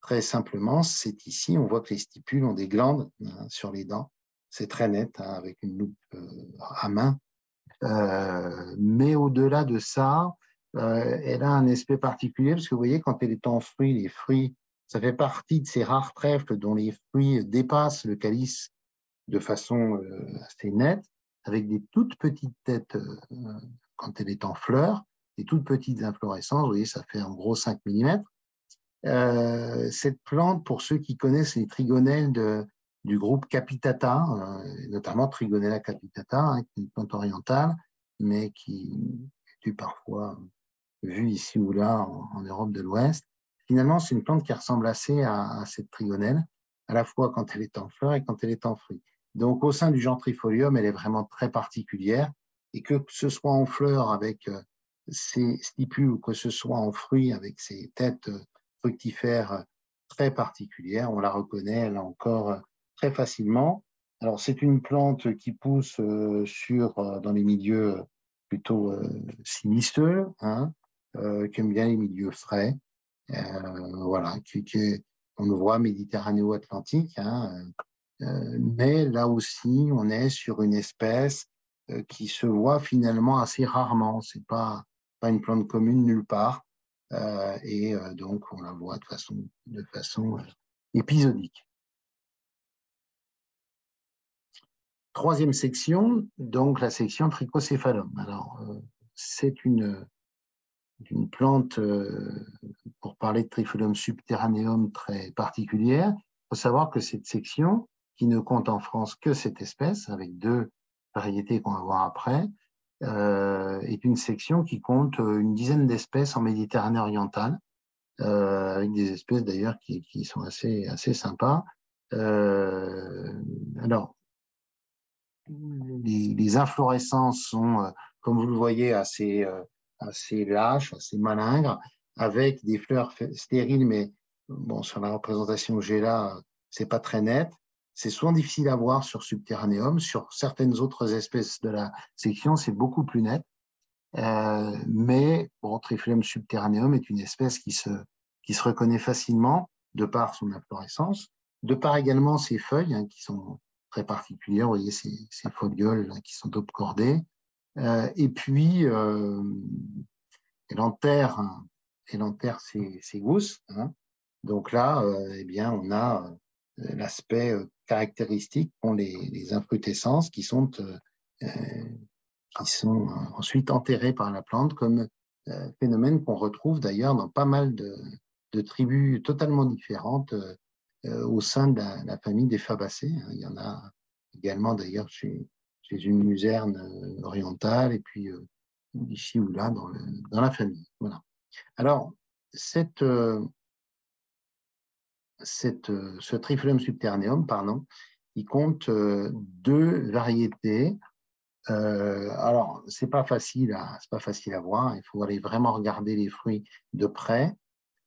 Très simplement, c'est ici, on voit que les stipules ont des glandes sur les dents. C'est très net, avec une loupe à main. Mais au-delà de ça, elle a un aspect particulier, parce que vous voyez, quand elle est en fruits, les fruits, ça fait partie de ces rares trèfles dont les fruits dépassent le calice de façon assez nette, avec des toutes petites têtes quand elle est en fleurs, des toutes petites inflorescences. Vous voyez, ça fait en gros 5 mm. Cette plante, pour ceux qui connaissent les trigonelles du groupe Capitata, notamment Trigonella capitata, qui est une plante orientale, mais qui est parfois vue ici ou là en Europe de l'Ouest. Finalement, c'est une plante qui ressemble assez à cette trigonelle, à la fois quand elle est en fleurs et quand elle est en fruits. Donc, au sein du genre Trifolium, elle est vraiment très particulière, et que ce soit en fleurs avec ses stipules ou que ce soit en fruits avec ses têtes fructifères très particulière. On la reconnaît, là encore, très facilement. Alors, c'est une plante qui pousse dans les milieux plutôt sinueux, qui aime bien les milieux frais. Voilà, on le voit méditerranéo-atlantique. Mais là aussi, on est sur une espèce qui se voit finalement assez rarement. C'est pas une plante commune nulle part. Donc, on la voit de façon épisodique. Troisième section, donc la section Trichocéphalum. Alors, c'est une plante, pour parler de Trifolium subterraneum, très particulière. Il faut savoir que cette section, qui ne compte en France que cette espèce, avec 2 variétés qu'on va voir après, est une section qui compte une dizaine d'espèces en Méditerranée orientale, avec des espèces d'ailleurs qui sont assez sympas. Alors, les inflorescences sont, comme vous le voyez, assez lâches, assez malingres, avec des fleurs stériles, mais bon, sur la représentation que j'ai là, c'est pas très net. C'est souvent difficile à voir sur Subterraneum. Sur certaines autres espèces de la section, c'est beaucoup plus net. Mais bon, Trifolium subterraneum est une espèce qui se reconnaît facilement de par son inflorescence, de par également ses feuilles qui sont très particulières. Vous voyez ces folioles qui sont obcordées. Et puis, elle enterre ses gousses. Donc là, eh bien, on a l'aspect caractéristique qu'ont les infrutescences qui sont ensuite enterrés par la plante, comme phénomène qu'on retrouve d'ailleurs dans pas mal de tribus totalement différentes au sein de la famille des Fabacées. Il y en a également d'ailleurs chez une luzerne orientale et puis ici ou là dans la famille. Voilà. Alors, ce Trifolium subterraneum, il compte 2 variétés. Alors, c'est pas facile à voir. Il faut aller vraiment regarder les fruits de près.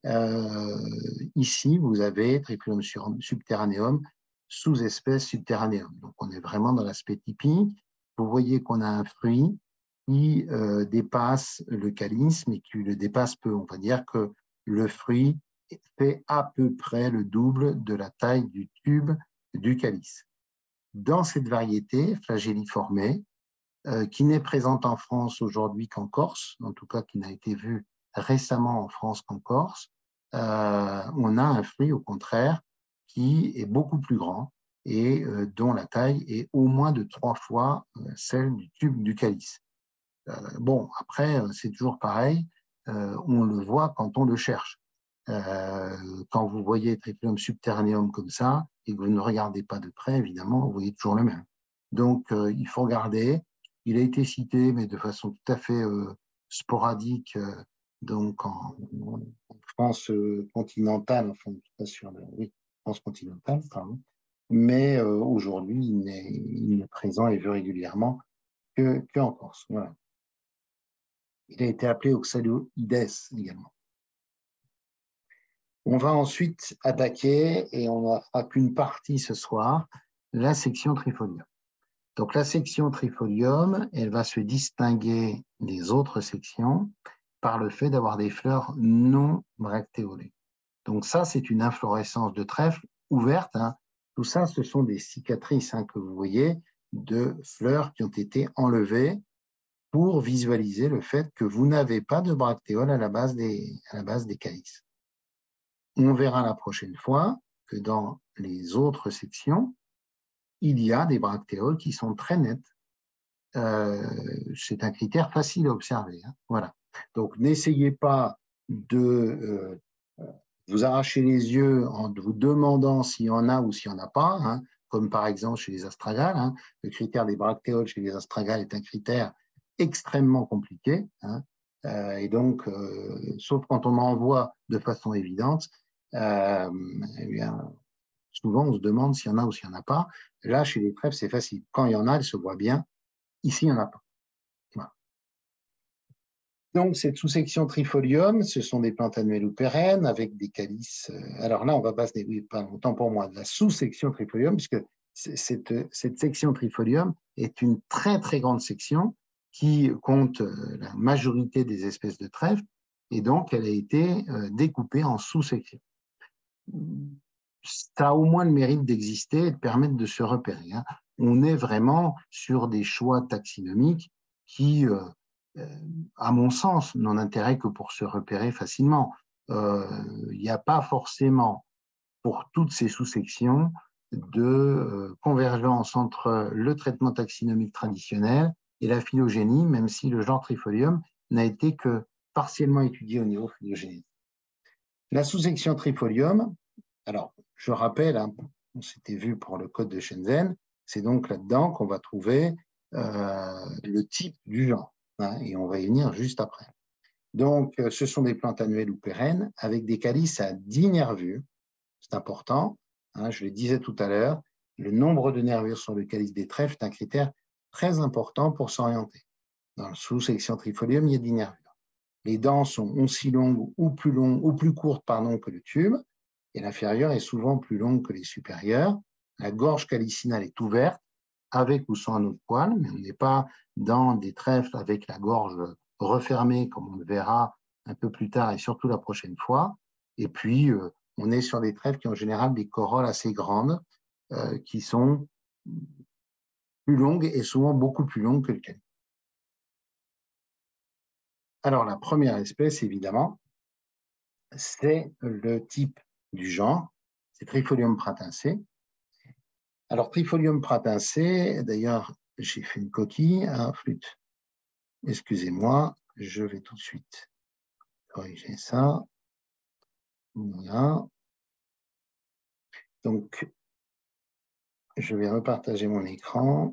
Ici, vous avez Trifolium subterraneum, sous-espèce subterraneum. Donc, on est vraiment dans l'aspect typique. Vous voyez qu'on a un fruit qui dépasse le calice, mais qui le dépasse peu. On va dire que le fruit fait à peu près le double de la taille du tube du calice. Dans cette variété flagelliformée, qui n'est présente en France aujourd'hui qu'en Corse, en tout cas qui n'a été vue récemment en France qu'en Corse, on a un fruit au contraire qui est beaucoup plus grand et dont la taille est au moins de 3 fois celle du tube du calice. Bon, après, c'est toujours pareil, on le voit quand on le cherche. Quand vous voyez Trifolium subterraneum comme ça et que vous ne regardez pas de près, évidemment, vous voyez toujours le même. Donc, il faut regarder. Il a été cité, mais de façon tout à fait sporadique, donc en France continentale, enfin, France continentale, pardon. Mais aujourd'hui, il n'est présent et vu régulièrement qu'en Corse. Voilà. Il a été appelé Oxaloides également. On va ensuite attaquer, et on n'en fera qu'une partie ce soir, la section Trifolium. Donc la section Trifolium, elle va se distinguer des autres sections par le fait d'avoir des fleurs non bractéolées. Donc ça, c'est une inflorescence de trèfle ouverte. Hein. Tout ça, ce sont des cicatrices que vous voyez de fleurs qui ont été enlevées pour visualiser le fait que vous n'avez pas de bractéoles à la base des calices. On verra la prochaine fois que dans les autres sections, il y a des bractéoles qui sont très nettes. C'est un critère facile à observer. Hein. Voilà. Donc, n'essayez pas de vous arracher les yeux en vous demandant s'il y en a ou s'il n'y en a pas, hein, comme par exemple chez les astragales. Hein. Le critère des bractéoles chez les astragales est un critère extrêmement compliqué. Hein. Et donc, sauf quand on m'envoie de façon évidente, eh bien, souvent on se demande s'il y en a ou s'il n'y en a pas. Là, chez les trèfles, c'est facile. Quand il y en a, elles se voient bien. Ici, il n'y en a pas. Voilà. Donc, cette sous-section trifolium, ce sont des plantes annuelles ou pérennes avec des calices. Alors là, on va passer, oui, pas longtemps pour moi, de la sous-section trifolium, puisque cette section trifolium est une très, très grande section qui compte la majorité des espèces de trèfle, et donc elle a été découpée en sous-sections. Ça a au moins le mérite d'exister et de permettre de se repérer. Hein. On est vraiment sur des choix taxinomiques qui, à mon sens, n'ont intérêt que pour se repérer facilement. Il n'y a pas forcément, pour toutes ces sous-sections, de convergence entre le traitement taxinomique traditionnel et la phylogénie, même si le genre Trifolium n'a été que partiellement étudié au niveau phylogénique. La sous-section Trifolium, alors, je rappelle, hein, on s'était vu pour le code de Shenzhen, c'est donc là-dedans qu'on va trouver le type du genre, hein, et on va y venir juste après. Donc, ce sont des plantes annuelles ou pérennes avec des calices à 10 nervures, c'est important, hein, je le disais tout à l'heure, le nombre de nervures sur le calice des trèfles est un critère très important pour s'orienter. Dans la sous-section Trifolium, il y a 10 nervures. Les dents sont aussi longues ou plus courtes que le tube, et l'inférieure est souvent plus longue que les supérieures. La gorge calicinale est ouverte, avec ou sans anneau de poil, mais on n'est pas dans des trèfles avec la gorge refermée, comme on le verra un peu plus tard et surtout la prochaine fois. Et puis, on est sur des trèfles qui ont en général des corolles assez grandes, qui sont plus longues et souvent beaucoup plus longues que le calice. Alors, la première espèce, évidemment, c'est le type du genre, c'est Trifolium pratacea. Alors, Trifolium pratacea, d'ailleurs, j'ai fait une coquille à flûte. Excusez-moi, je vais tout de suite corriger ça. Voilà. Donc, je vais repartager mon écran.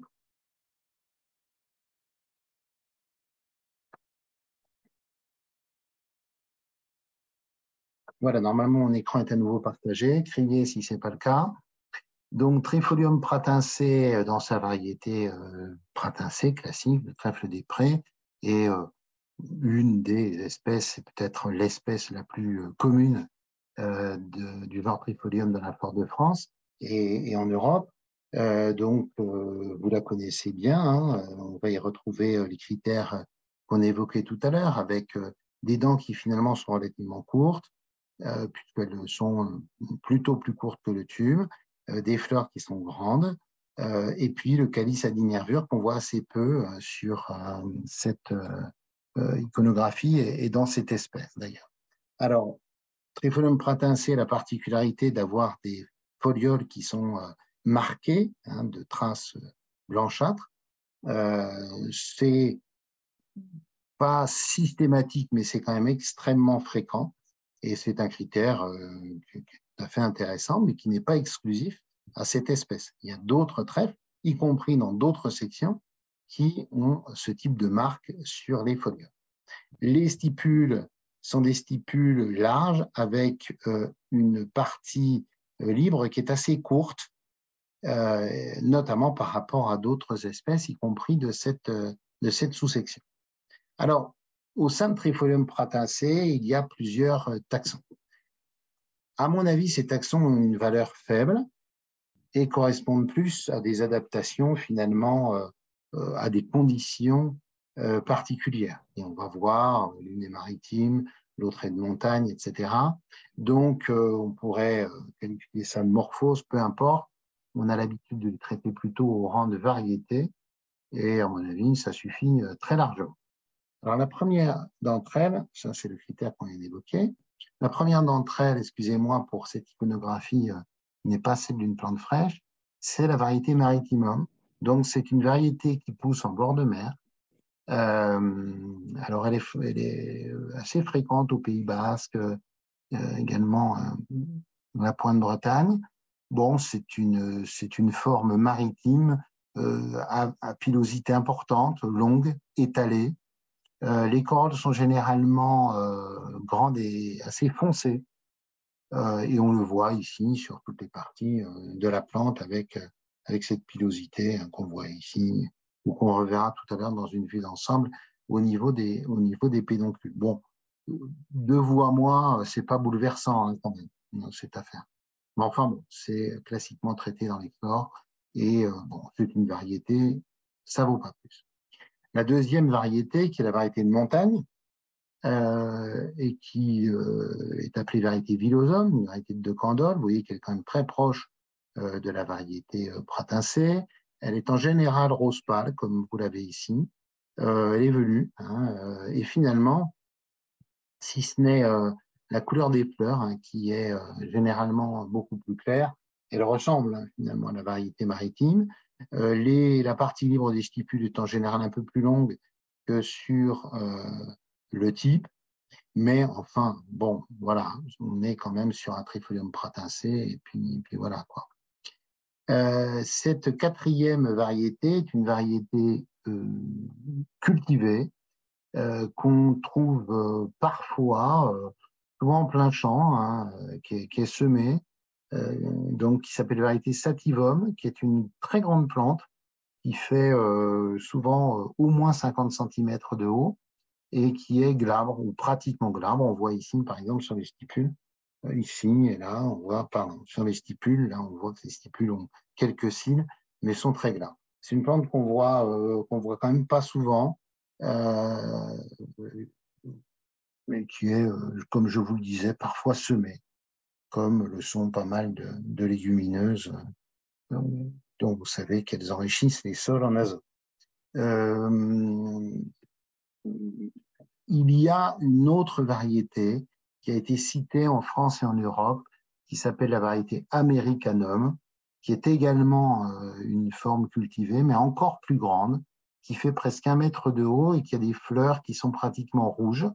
Voilà, normalement, mon écran est à nouveau partagé. Criez si ce n'est pas le cas. Donc, Trifolium pratacea, dans sa variété pratacea classique, le trèfle des prés, est une des espèces, c'est peut-être l'espèce la plus commune du genre Trifolium dans la Fort-de-France et en Europe. Vous la connaissez bien. Hein, on va y retrouver les critères qu'on évoquait tout à l'heure, avec des dents qui finalement sont relativement courtes, puisqu'elles sont plutôt plus courtes que le tube, des fleurs qui sont grandes, et puis le calice à 10 nervures qu'on voit assez peu sur cette iconographie et dans cette espèce d'ailleurs. Alors, Trifolium pratacea a la particularité d'avoir des folioles qui sont marquées de traces blanchâtres. C'est pas systématique, mais c'est quand même extrêmement fréquent. Et c'est un critère tout à fait intéressant, mais qui n'est pas exclusif à cette espèce. Il y a d'autres trèfles, y compris dans d'autres sections, qui ont ce type de marque sur les folioles. Les stipules sont des stipules larges avec une partie libre qui est assez courte, notamment par rapport à d'autres espèces, y compris de cette sous-section. Alors, au sein de Trifolium pratacea, il y a plusieurs taxons. À mon avis, ces taxons ont une valeur faible et correspondent plus à des adaptations finalement à des conditions particulières. Et on va voir l'une est maritime, l'autre est de montagne, etc. Donc, on pourrait qualifier ça de morphose, peu importe. On a l'habitude de les traiter plutôt au rang de variété, et à mon avis, ça suffit très largement. Alors, la première d'entre elles, ça c'est le critère qu'on vient d'évoquer, la première d'entre elles, excusez-moi pour cette iconographie, n'est pas celle d'une plante fraîche, c'est la variété maritimum. Donc, c'est une variété qui pousse en bord de mer. Alors, elle est assez fréquente au Pays Basque, également dans la pointe de Bretagne. Bon, c'est une forme maritime à pilosité importante, longue, étalée. Les corolles sont généralement grandes et assez foncées. Et on le voit ici sur toutes les parties de la plante avec cette pilosité qu'on voit ici ou qu'on reverra tout à l'heure dans une vue d'ensemble au niveau des pédoncules. Bon, de vous à moi, c'est pas bouleversant hein, quand même, dans cette affaire. Mais enfin bon, c'est classiquement traité dans les corps et bon, c'est une variété, ça vaut pas plus. La deuxième variété, qui est la variété de montagne, et qui est appelée variété Villosum, une variété de Candolle. Vous voyez qu'elle est quand même très proche de la variété Pratincée. Elle est en général rose pâle, comme vous l'avez ici. Elle est velue. Hein, et finalement, si ce n'est la couleur des fleurs, hein, qui est généralement beaucoup plus claire, elle ressemble hein, finalement à la variété maritime. La partie libre des stipules est en général un peu plus longue que sur le type, mais enfin, bon, voilà, on est quand même sur un Trifolium pratincé, et puis voilà quoi. Cette quatrième variété est une variété cultivée qu'on trouve parfois, souvent en plein champ, hein, qui est semée, donc qui s'appelle la variété Sativum, qui est une très grande plante qui fait souvent au moins 50 cm de haut et qui est glabre ou pratiquement glabre. On voit ici, par exemple, sur les stipules, ici et là, on voit, pardon, sur les stipules, là, on voit que les stipules ont quelques cils, mais sont très glabres. C'est une plante qu'on voit quand même pas souvent, mais qui est, comme je vous le disais, parfois semée, comme le sont pas mal de légumineuses, dont vous savez qu'elles enrichissent les sols en azote. Il y a une autre variété qui a été citée en France et en Europe, qui s'appelle la variété Americanum, qui est également une forme cultivée, mais encore plus grande, qui fait presque 1 mètre de haut et qui a des fleurs qui sont pratiquement rouges.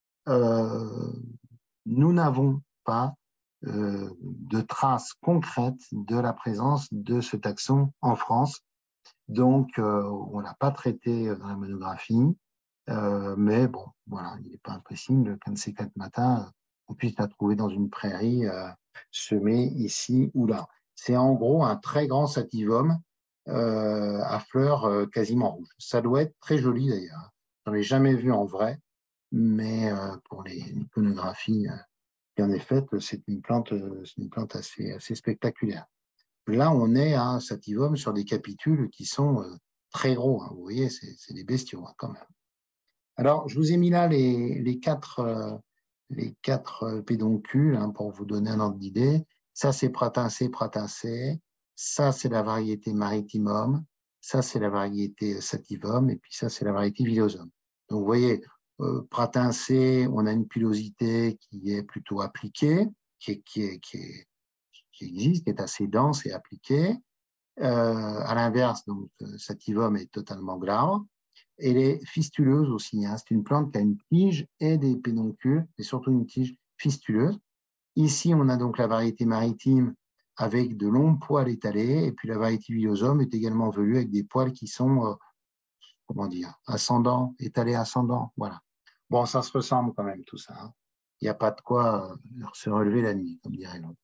Nous n'avons pas de traces concrètes de la présence de ce taxon en France. Donc, on ne l'a pas traité dans la monographie. Mais bon, voilà, il n'est pas impossible qu'un de ces 4 matins, on puisse la trouver dans une prairie semée ici ou là. C'est en gros un très grand sativum à fleurs quasiment rouges. Ça doit être très joli d'ailleurs. Je n'en ai jamais vu en vrai, mais pour l'iconographie qui en est faite, c'est une plante assez spectaculaire. Là, on est à un sativum sur des capitules qui sont très gros. Hein. Vous voyez, c'est des bestiaux hein, quand même. Alors, je vous ai mis là les quatre pédoncules hein, pour vous donner un ordre d'idée. Ça, c'est pratincé. Ça, c'est la variété maritimum. Ça, c'est la variété sativum. Et puis ça, c'est la variété villosum. Donc, vous voyez, pratincé, on a une pilosité qui est plutôt appliquée, qui existe, qui est assez dense et appliquée. À l'inverse, donc, sativum est totalement glabre. Elle est fistuleuse aussi. Hein. C'est une plante qui a une tige et des pédoncules, et surtout une tige fistuleuse. Ici, on a donc la variété maritime avec de longs poils étalés, et puis la variété villosum est également velue avec des poils qui sont, comment dire, ascendants, étalés ascendants. Voilà. Bon, ça se ressemble quand même tout ça. Hein. Il n'y a pas de quoi se relever la nuit, comme dirait l'autre.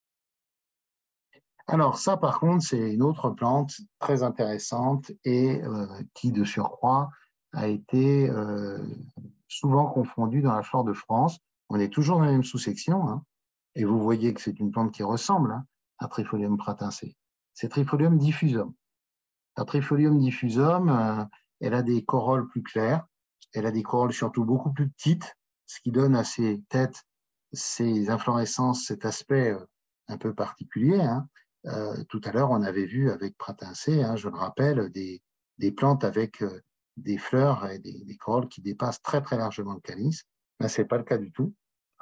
Alors ça, par contre, c'est une autre plante très intéressante et qui, de surcroît, a été souvent confondue dans la flore de France. On est toujours dans la même sous-section, hein, et vous voyez que c'est une plante qui ressemble hein, à Trifolium pratincé. C'est Trifolium diffusum. La Trifolium diffusum, elle a des corolles plus claires, elle a des corolles surtout beaucoup plus petites, ce qui donne à ces têtes, ces inflorescences, cet aspect un peu particulier. Hein. Tout à l'heure, on avait vu avec Pratincée, hein, je le rappelle, des plantes avec des fleurs et des corolles qui dépassent très très largement le calice. Là, ce n'est pas le cas du tout.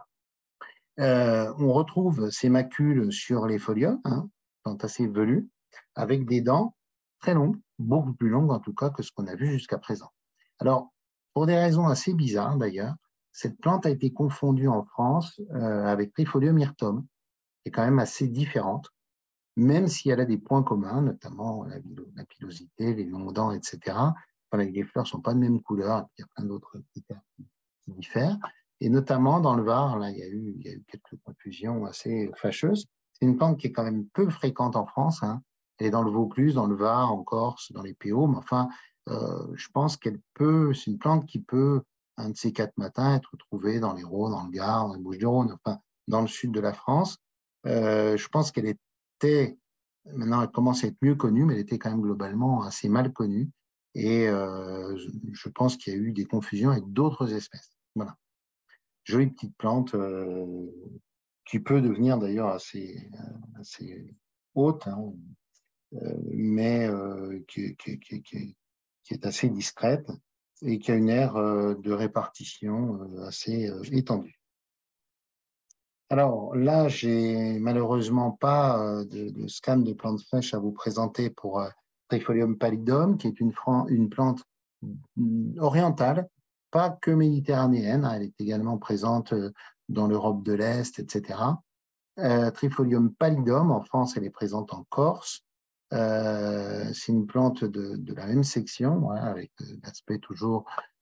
On retrouve ces macules sur les foliums, hein, plantes assez velues, avec des dents très longues, beaucoup plus longues en tout cas que ce qu'on a vu jusqu'à présent. Alors, pour des raisons assez bizarres d'ailleurs, cette plante a été confondue en France avec Trifolium myrtum, qui est quand même assez différente, même si elle a des points communs, notamment la pilosité, les longs dents, etc. Enfin, les fleurs ne sont pas de même couleur, et puis il y a plein d'autres critères qui diffèrent. Et notamment dans le Var, là, il y a eu quelques confusions assez fâcheuses. C'est une plante qui est quand même peu fréquente en France. Hein. Elle est dans le Vaucluse, dans le Var, en Corse, dans les PO, mais enfin, je pense qu'elle peut, c'est une plante qui peut, un de ces 4 matins, être trouvée dans les Rhônes, dans le Gard, dans les Bouches-du-Rhône, enfin, dans le sud de la France. Je pense qu'elle était, maintenant elle commence à être mieux connue, mais elle était quand même globalement assez mal connue. Et je pense qu'il y a eu des confusions avec d'autres espèces. Voilà. Jolie petite plante qui peut devenir d'ailleurs assez haute, hein, mais qui est assez discrète et qui a une aire de répartition assez étendue. Alors là, j'ai malheureusement pas de scan de plantes fraîches à vous présenter pour Trifolium pallidum, qui est une plante orientale, pas que méditerranéenne, hein, elle est également présente dans l'Europe de l'Est, etc. Trifolium pallidum, en France, elle est présente en Corse. C'est une plante de la même section, voilà, avec l'aspect toujours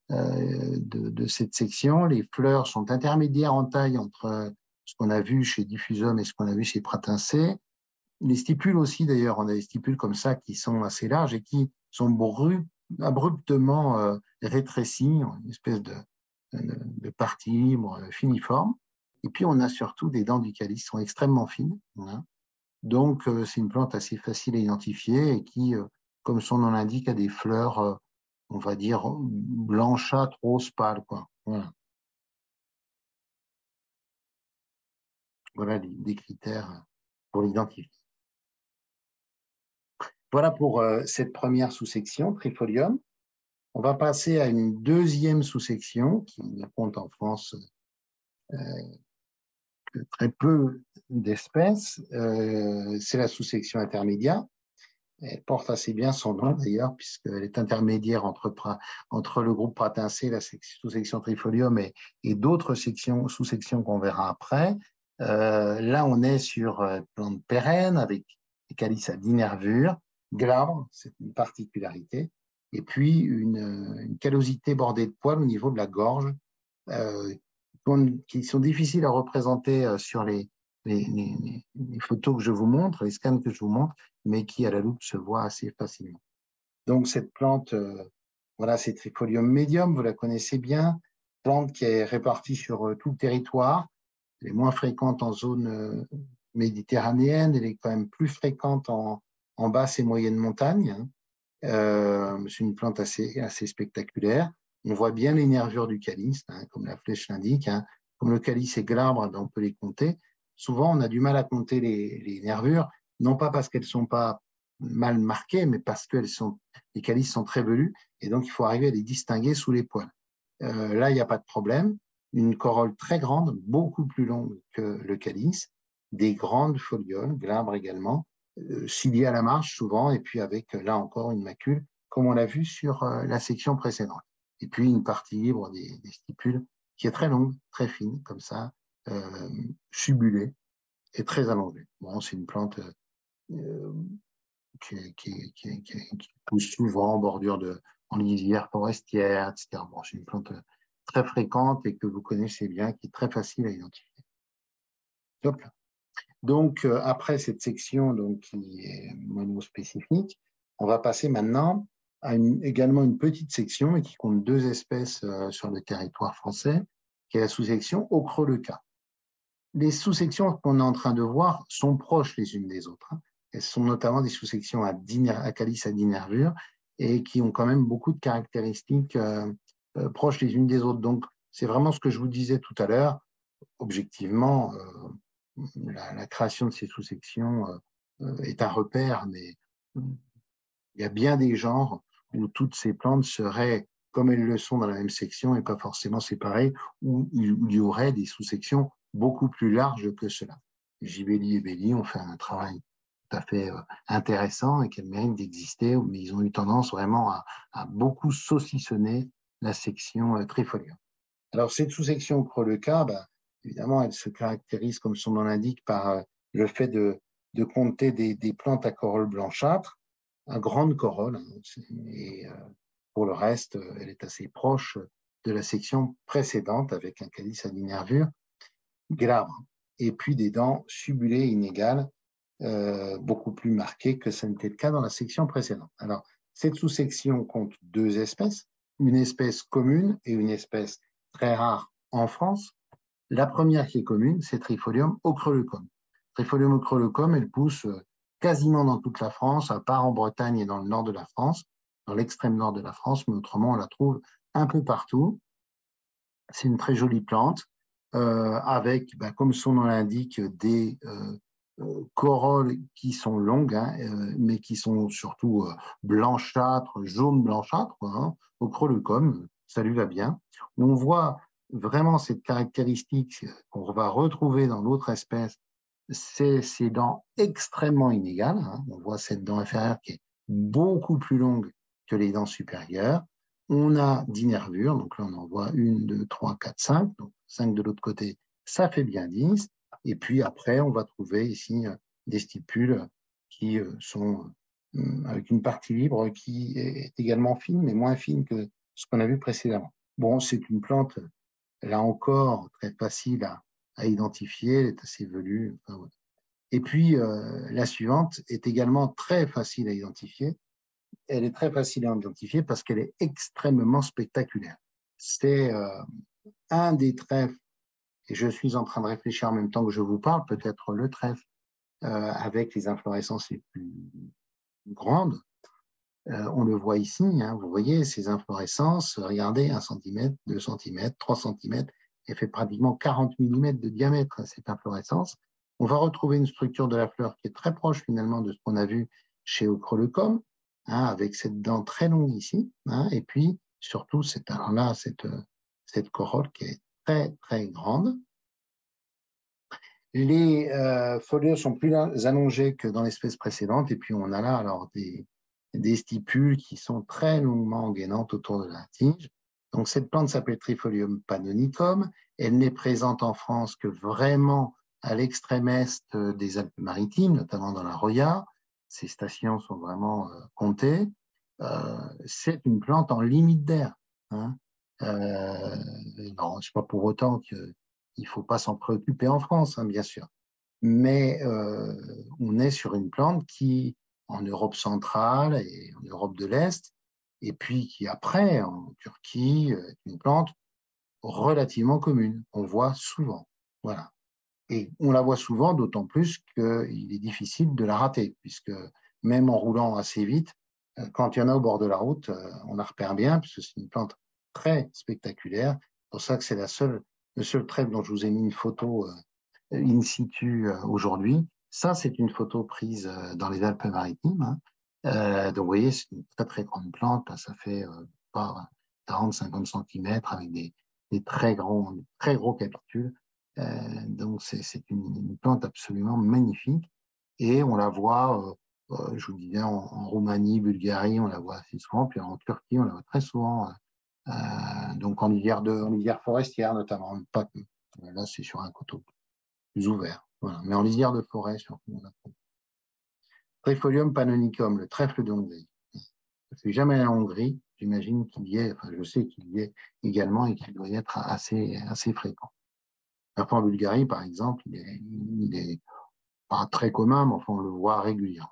de cette section. Les fleurs sont intermédiaires en taille entre ce qu'on a vu chez Diffusum et ce qu'on a vu chez Pratincée. Les stipules aussi, d'ailleurs, on a des stipules comme ça qui sont assez larges et qui sont abruptement rétrécies, une espèce de partie libre finiforme. Et puis, on a surtout des dents du calice qui sont extrêmement fines. Hein. Donc, c'est une plante assez facile à identifier et qui, comme son nom l'indique, a des fleurs, on va dire, blanchâtres, rose pâle, quoi. Voilà. Voilà des critères pour l'identifier. Voilà pour cette première sous-section, Trifolium. On va passer à une deuxième sous-section qui ne compte en France que très peu d'espèces. C'est la sous-section intermédiaire. Elle porte assez bien son nom d'ailleurs, puisqu'elle est intermédiaire entre le groupe Pratincée, la sous-section Trifolium et d'autres sous-sections qu'on verra après. Là, on est sur plante pérenne avec des calices à 10 nervures, glabres, c'est une particularité, et puis une callosité bordée de poils au niveau de la gorge, qui sont difficiles à représenter sur les photos que je vous montre, les scans que je vous montre, mais qui à la loupe se voient assez facilement. Donc cette plante, voilà, c'est Trifolium medium, vous la connaissez bien, plante qui est répartie sur tout le territoire. Elle est moins fréquente en zone méditerranéenne, elle est quand même plus fréquente en basse et moyenne montagne. Hein. C'est une plante assez spectaculaire. On voit bien les nervures du calice, hein, comme la flèche l'indique. Hein. Comme le calice est glabre, on peut les compter. Souvent, on a du mal à compter les nervures, non pas parce qu'elles ne sont pas mal marquées, mais parce que les calices sont très velus, et donc il faut arriver à les distinguer sous les poils. Là, il n'y a pas de problème. Une corolle très grande, beaucoup plus longue que le calice, des grandes folioles, glabres également, ciliées à la marge souvent, et puis avec, là encore, une macule, comme on l'a vu sur la section précédente. Et puis une partie libre des stipules, qui est très longue, très fine, comme ça, subulée et très allongée. Bon, c'est une plante qui pousse souvent en bordure en lisière forestière, etc. Bon, c'est une plante très fréquente et que vous connaissez bien, qui est très facile à identifier. Hop là. Donc, après cette section donc, qui est monospécifique, on va passer maintenant à également une petite section et qui compte 2 espèces sur le territoire français, qui est la sous-section au creux-le-cas. Les sous-sections qu'on est en train de voir sont proches les unes des autres. Hein. Elles sont notamment des sous-sections à calice à 10 nervures et qui ont quand même beaucoup de caractéristiques proches les unes des autres. Donc, c'est vraiment ce que je vous disais tout à l'heure. Objectivement, la création de ces sous-sections est un repère, mais il y a bien des genres où toutes ces plantes seraient comme elles le sont dans la même section et pas forcément séparées, où il y aurait des sous-sections beaucoup plus larges que cela. Gibelli et Belli ont fait un travail tout à fait intéressant et qu'elles méritent d'exister, mais ils ont eu tendance vraiment à beaucoup saucissonner la section Trifolium. Alors, cette sous-section Creux-le-Cas, évidemment, elle se caractérise, comme son nom l'indique, par le fait de compter des plantes à corolle blanchâtre, à grande corolle, et pour le reste, elle est assez proche de la section précédente, avec un calice à nervure glabre, et puis des dents subulées inégales, beaucoup plus marquées que ce n'était le cas dans la section précédente. Alors, cette sous-section compte 2 espèces, une espèce commune et une espèce très rare en France. La première qui est commune, c'est Trifolium ocroleucum. Trifolium ocroleucum, elle pousse quasiment dans toute la France, à part en Bretagne et dans le nord de la France, dans l'extrême nord de la France, mais autrement, on la trouve un peu partout. C'est une très jolie plante, avec, comme son nom l'indique, des corolles qui sont longues, mais qui sont surtout blanchâtres, jaune blanchâtre, ocroleucum, ça lui va bien. On voit vraiment cette caractéristique qu'on va retrouver dans l'autre espèce, c'est ces dents extrêmement inégales. On voit cette dent inférieure qui est beaucoup plus longue que les dents supérieures. On a 10 nervures, donc là on en voit 1, 2, 3, 4, 5, donc 5 de l'autre côté, ça fait bien 10. Et puis après, on va trouver ici des stipules qui sont avec une partie libre qui est également fine, mais moins fine que ce qu'on a vu précédemment. Bon, c'est une plante, là encore, très facile à identifier, elle est assez velue. Enfin, voilà. Et puis, la suivante est également très facile à identifier. Elle est très facile à identifier parce qu'elle est extrêmement spectaculaire. C'est un des trèfles, et je suis en train de réfléchir en même temps que je vous parle, peut-être le trèfle avec les inflorescences les plus grandes. On le voit ici, vous voyez ces inflorescences, regardez, 1 cm, 2 cm, 3 cm, elle fait pratiquement 40 mm de diamètre, cette inflorescence. On va retrouver une structure de la fleur qui est très proche finalement de ce qu'on a vu chez Ocroleucum, avec cette dent très longue ici, et puis surtout cette corolle qui est très très grande. Les folios sont plus allongés que dans l'espèce précédente, et puis on a là alors des stipules qui sont très longuement gainantes autour de la tige. Donc cette plante s'appelle Trifolium pannonicum. Elle n'est présente en France que vraiment à l'extrême est des Alpes-Maritimes, notamment dans la Roya. Ces stations sont vraiment comptées. C'est une plante en limite d'air. Non, c'est pas pour autant qu'il ne faut pas s'en préoccuper en France, bien sûr. Mais on est sur une plante qui, en Europe centrale et en Europe de l'Est, et puis qui après, en Turquie, est une plante relativement commune, qu'on voit souvent. Voilà. Et on la voit souvent, d'autant plus qu'il est difficile de la rater, puisque même en roulant assez vite, quand il y en a au bord de la route, on la repère bien, puisque c'est une plante très spectaculaire. C'est pour ça que c'est le seul trèfle dont je vous ai mis une photo in situ aujourd'hui. Ça, c'est une photo prise dans les Alpes-Maritimes. Donc, vous voyez, c'est une très, très grande plante. Ça fait 40-50 cm avec des très gros capitules. Donc, c'est une plante absolument magnifique. Et on la voit, je vous disais, en Roumanie, Bulgarie, on la voit assez souvent. Puis en Turquie, on la voit très souvent. Donc, en lisière forestière, notamment. Pas que. Là, c'est sur un coteau plus ouvert. Voilà. Mais en lisière de forêt, surtout. Trifolium pannonicum, le trèfle de Hongrie. Je ne suis jamais allé en Hongrie. J'imagine qu'il y est, enfin, je sais qu'il y est également et qu'il doit y être assez fréquent. Enfin, en Bulgarie, par exemple, il est pas très commun, mais enfin, on le voit régulièrement.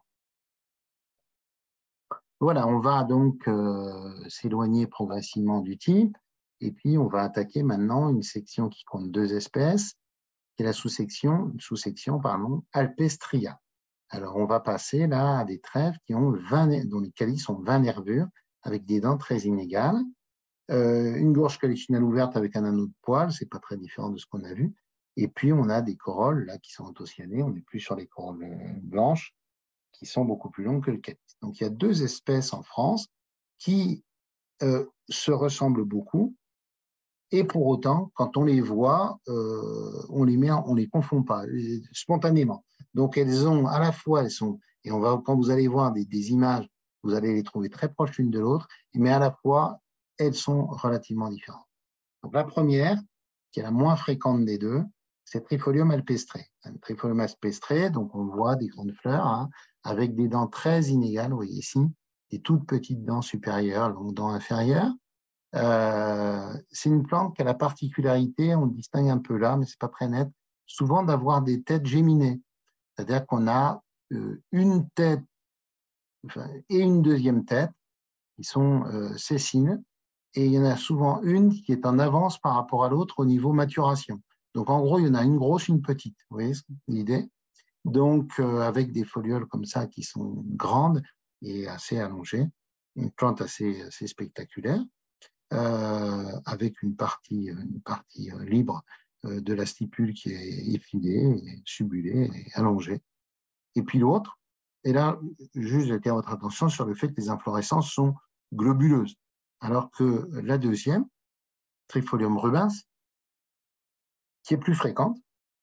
Voilà, on va donc s'éloigner progressivement du type, et puis on va attaquer maintenant une section qui compte 2 espèces, qui est la sous-section Alpestria. Alors, on va passer là à des trèfles dont les calices ont 20 nervures, avec des dents très inégales. Une gorge calycinale ouverte avec un anneau de poils, c'est pas très différent de ce qu'on a vu. Et puis, on a des corolles là, qui sont anthocyanées, on n'est plus sur les corolles blanches, qui sont beaucoup plus longues que le calice. Donc, il y a deux espèces en France qui se ressemblent beaucoup, et pour autant, quand on les voit, on les confond pas spontanément. Donc, elles ont à la fois, et quand vous allez voir des images, vous allez les trouver très proches l'une de l'autre, mais à la fois, elles sont relativement différentes. Donc, la première, qui est la moins fréquente des deux, c'est Trifolium alpestre. Trifolium alpestre, donc on voit des grandes fleurs, hein, avec des dents très inégales, vous voyez ici, des toutes petites dents supérieures, longues dents inférieures. C'est une plante qui a la particularité, on le distingue un peu là, mais c'est pas très net, souvent d'avoir des têtes géminées. C'est-à-dire qu'on a une tête et une deuxième tête qui sont sessines, et il y en a souvent une qui est en avance par rapport à l'autre au niveau maturation. Donc en gros, il y en a une grosse, une petite. Vous voyez l'idée? Donc avec des folioles comme ça qui sont grandes et assez allongées, une plante assez spectaculaire. Avec une partie libre de la stipule qui est effilée, subulée et allongée. Et puis l'autre, et là, juste j'attire votre attention sur le fait que les inflorescences sont globuleuses, alors que la deuxième, Trifolium rubens, qui est plus fréquente,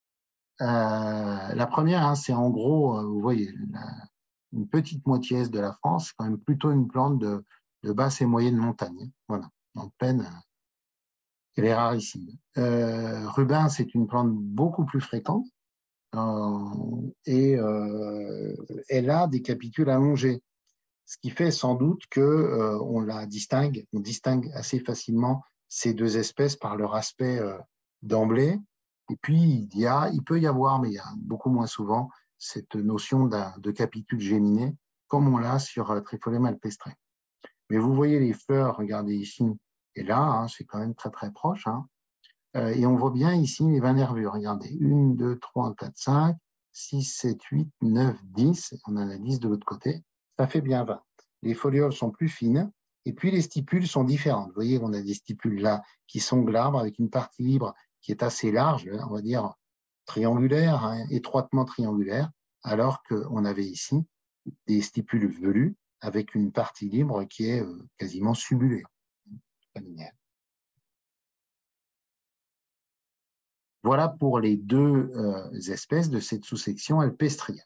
la première, hein, c'est en gros, vous voyez, une petite moitié est de la France, c'est quand même plutôt une plante de basse et moyenne montagne. Voilà, en pleine. Elle est rarissime. Rubens, c'est une plante beaucoup plus fréquente et elle a des capitules allongés, ce qui fait sans doute que on distingue assez facilement ces deux espèces par leur aspect d'emblée. Et puis il peut y avoir, mais il y a beaucoup moins souvent, cette notion de capitule géminé, comme on l'a sur Trifolium alpestre. Mais vous voyez les fleurs, regardez ici et là, hein, c'est quand même très très proche. Hein. Et on voit bien ici les 20 nervures. Regardez, 1, 2, 3, 4, 5, 6, 7, 8, 9, 10. On en a 10 de l'autre côté. Ça fait bien 20. Les folioles sont plus fines. Et puis les stipules sont différentes. Vous voyez, on a des stipules là qui sont glabres avec une partie libre qui est assez large, on va dire triangulaire, hein, étroitement triangulaire, alors qu'on avait ici des stipules velues avec une partie libre qui est quasiment subulée. Voilà pour les deux espèces de cette sous-section alpestria.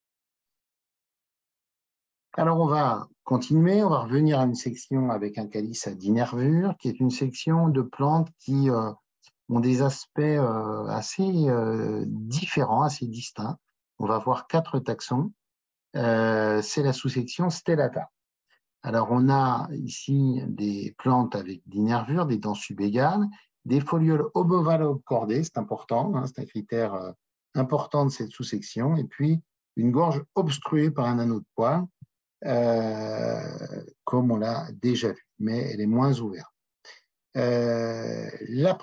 Alors, on va continuer, on va revenir à une section avec un calice à 10 nervures, qui est une section de plantes qui ont des aspects assez différents, assez distincts. On va voir 4 taxons. C'est la sous-section Stellata. Alors, on a ici des plantes avec 10 nervures, des dents subégales, des folioles obovales obcordées, c'est important, hein, c'est un critère important de cette sous-section, et puis une gorge obstruée par un anneau de poils, comme on l'a déjà vu, mais elle est moins ouverte. Le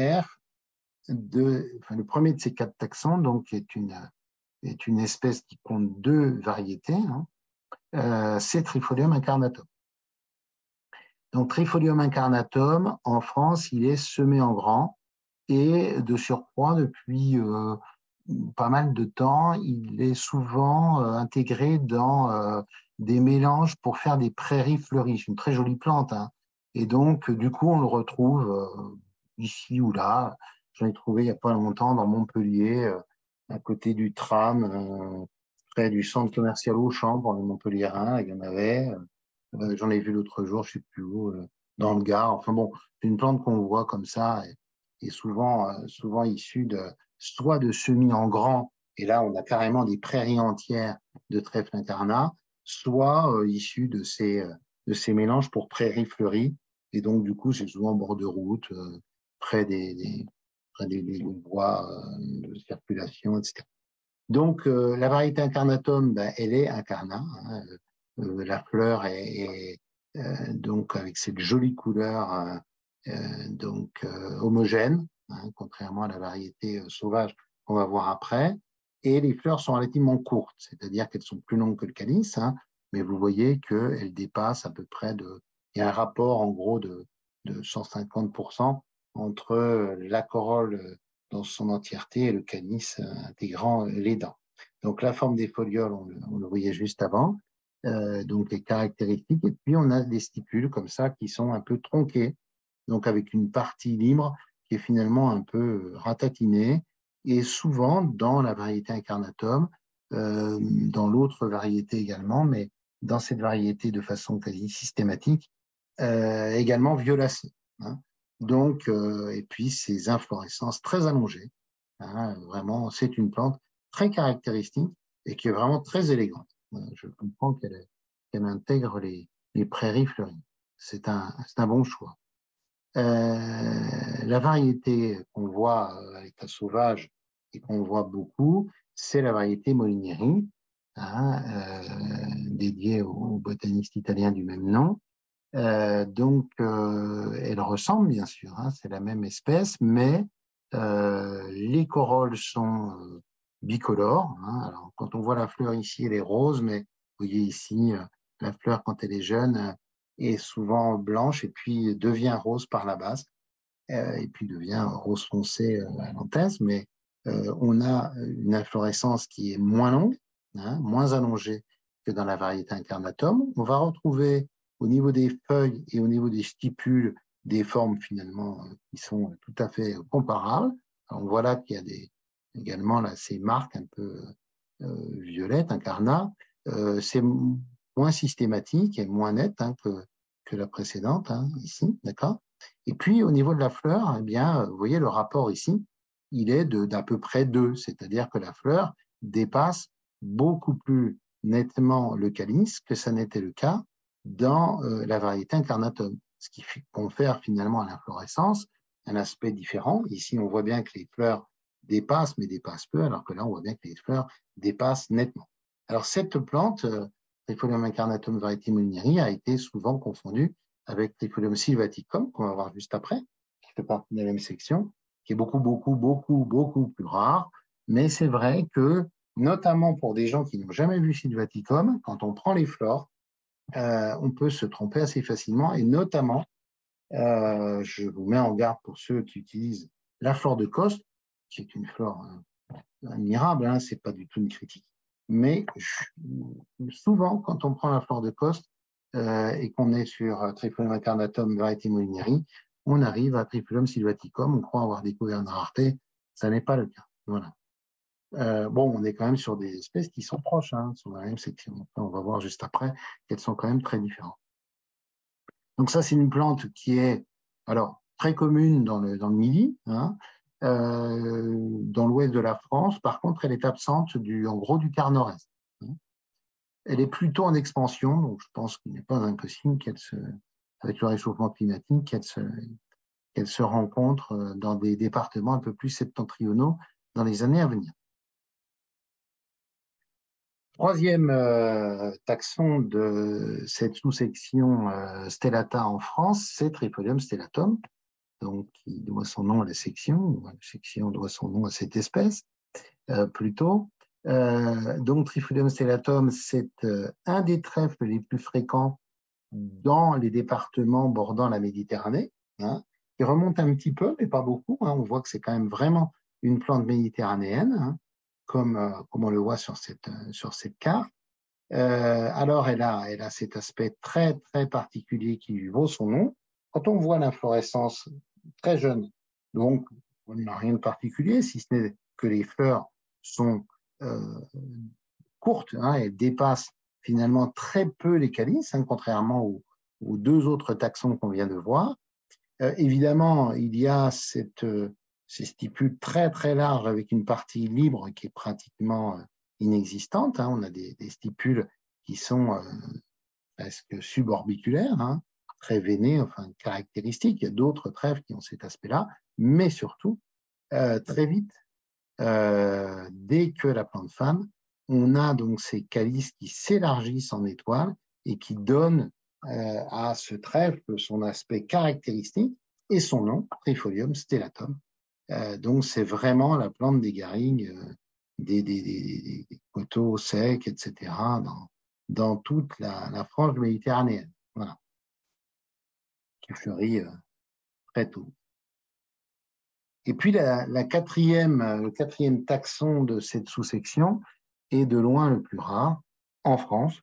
premier de ces 4 taxons, donc, est une espèce qui compte 2 variétés, hein, c'est Trifolium incarnatum. Donc, Trifolium incarnatum, en France, il est semé en grand et de surcroît, depuis pas mal de temps, il est souvent intégré dans des mélanges pour faire des prairies fleuries. C'est une très jolie plante, hein. Et donc, du coup, on le retrouve ici ou là. J'en ai trouvé il n'y a pas longtemps dans Montpellier, à côté du tram, près du centre commercial Auchan pour les Montpelliérains. Il y en avait. J'en ai vu l'autre jour, je ne sais plus où, dans le Gard. Enfin bon, c'est une plante qu'on voit comme ça et souvent issue soit de semis en grand, et là on a carrément des prairies entières de trèfle incarnat, soit issue de ces mélanges pour prairies fleuries. Et donc du coup, c'est souvent en bord de route, près des voies de circulation, etc. Donc la variété incarnatum, ben, elle est incarnat, hein, la fleur est donc avec cette jolie couleur homogène, hein, contrairement à la variété sauvage qu'on va voir après. Et les fleurs sont relativement courtes, c'est-à-dire qu'elles sont plus longues que le calice, hein, mais vous voyez qu'elles dépassent à peu près il y a un rapport en gros de 150% entre la corolle dans son entièreté et le calyx intégrant les dents. Donc la forme des folioles, on le voyait juste avant, donc les caractéristiques, et puis on a des stipules comme ça qui sont un peu tronquées, donc avec une partie libre qui est finalement un peu ratatinée, et souvent dans la variété incarnatum, dans l'autre variété également, mais dans cette variété de façon quasi systématique, également violacée. Hein. Donc, et puis ces inflorescences très allongées. Hein, vraiment, c'est une plante très caractéristique et qui est vraiment très élégante. Je comprends qu'elle intègre les prairies fleuries. C'est un bon choix. La variété qu'on voit à l'état sauvage et qu'on voit beaucoup, c'est la variété Molinieri, hein, dédiée au botaniste italien du même nom. Donc, elle ressemble bien sûr, hein, c'est la même espèce, mais les corolles sont bicolores. Hein. Alors, quand on voit la fleur ici, elle est rose, mais vous voyez ici, la fleur, quand elle est jeune, est souvent blanche et puis devient rose par la base, et puis devient rose foncé à l'anthèse, mais on a une inflorescence qui est moins longue, hein, moins allongée que dans la variété incarnatum. On va retrouver au niveau des feuilles et au niveau des stipules des formes finalement qui sont tout à fait comparables. Alors, on voit là qu'il y a également là, ces marques un peu violettes, incarnat. C'est moins systématique et moins net hein, que la précédente, hein, ici, d'accord. Et puis, au niveau de la fleur, eh bien, vous voyez le rapport ici, il est d'à peu près 2, c'est-à-dire que la fleur dépasse beaucoup plus nettement le calyx que ça n'était le cas dans la variété incarnatum, ce qui confère finalement à l'inflorescence un aspect différent. Ici, on voit bien que les fleurs dépassent, mais dépassent peu, alors que là, on voit bien que les fleurs dépassent nettement. Alors, cette plante, Trifolium incarnatum variety molinieri, a été souvent confondue avec Trifolium sylvaticum, qu'on va voir juste après, qui fait partie de la même section, qui est beaucoup plus rare. Mais c'est vrai que, notamment pour des gens qui n'ont jamais vu sylvaticum, quand on prend les flores, on peut se tromper assez facilement, et notamment, je vous mets en garde pour ceux qui utilisent la flore de Coste, qui est une flore admirable, hein, c'est pas du tout une critique. Mais souvent, quand on prend la flore de Coste et qu'on est sur Trifolium incarnatum variety molinieri, on arrive à Trifolium sylvaticum, on croit avoir découvert une rareté, ça n'est pas le cas. Voilà. Bon, on est quand même sur des espèces qui sont proches, hein, sont dans la même section. On va voir juste après qu'elles sont quand même très différentes. Donc ça, c'est une plante qui est alors très commune dans le Midi, hein, dans l'ouest de la France. Par contre, elle est absente en gros du quart nord-est. Hein. Elle est plutôt en expansion, donc je pense qu'il n'est pas impossible avec le réchauffement climatique, qu'elle se rencontre dans des départements un peu plus septentrionaux dans les années à venir. Troisième taxon de cette sous-section stellata en France, c'est Trifolium stellatum, donc qui doit son nom à la section doit son nom à cette espèce, plutôt. Donc Trifolium stellatum, c'est un des trèfles les plus fréquents dans les départements bordant la Méditerranée, hein, qui remonte un petit peu, mais pas beaucoup. Hein. On voit que c'est quand même vraiment une plante méditerranéenne, hein, comme on le voit sur cette carte. Alors, elle a cet aspect très, très particulier qui lui vaut son nom. Quand on voit l'inflorescence très jeune, donc on n'a rien de particulier, si ce n'est que les fleurs sont courtes, hein, elles dépassent finalement très peu les calices, hein, contrairement aux deux autres taxons qu'on vient de voir. Évidemment, il y a ces stipules très, très larges avec une partie libre qui est pratiquement inexistante. Hein. On a des stipules qui sont presque suborbiculaires, hein, très veinées, enfin caractéristiques. Il y a d'autres trèfles qui ont cet aspect-là, mais surtout, très vite, dès que la plante fane, on a donc ces calices qui s'élargissent en étoiles et qui donnent à ce trèfle son aspect caractéristique et son nom, Trifolium stellatum. Donc c'est vraiment la plante des garrigues, des coteaux secs, etc., dans toute la frange méditerranéenne. Voilà. Qui fleurit très tôt. Et puis, le quatrième taxon de cette sous-section est de loin le plus rare en France,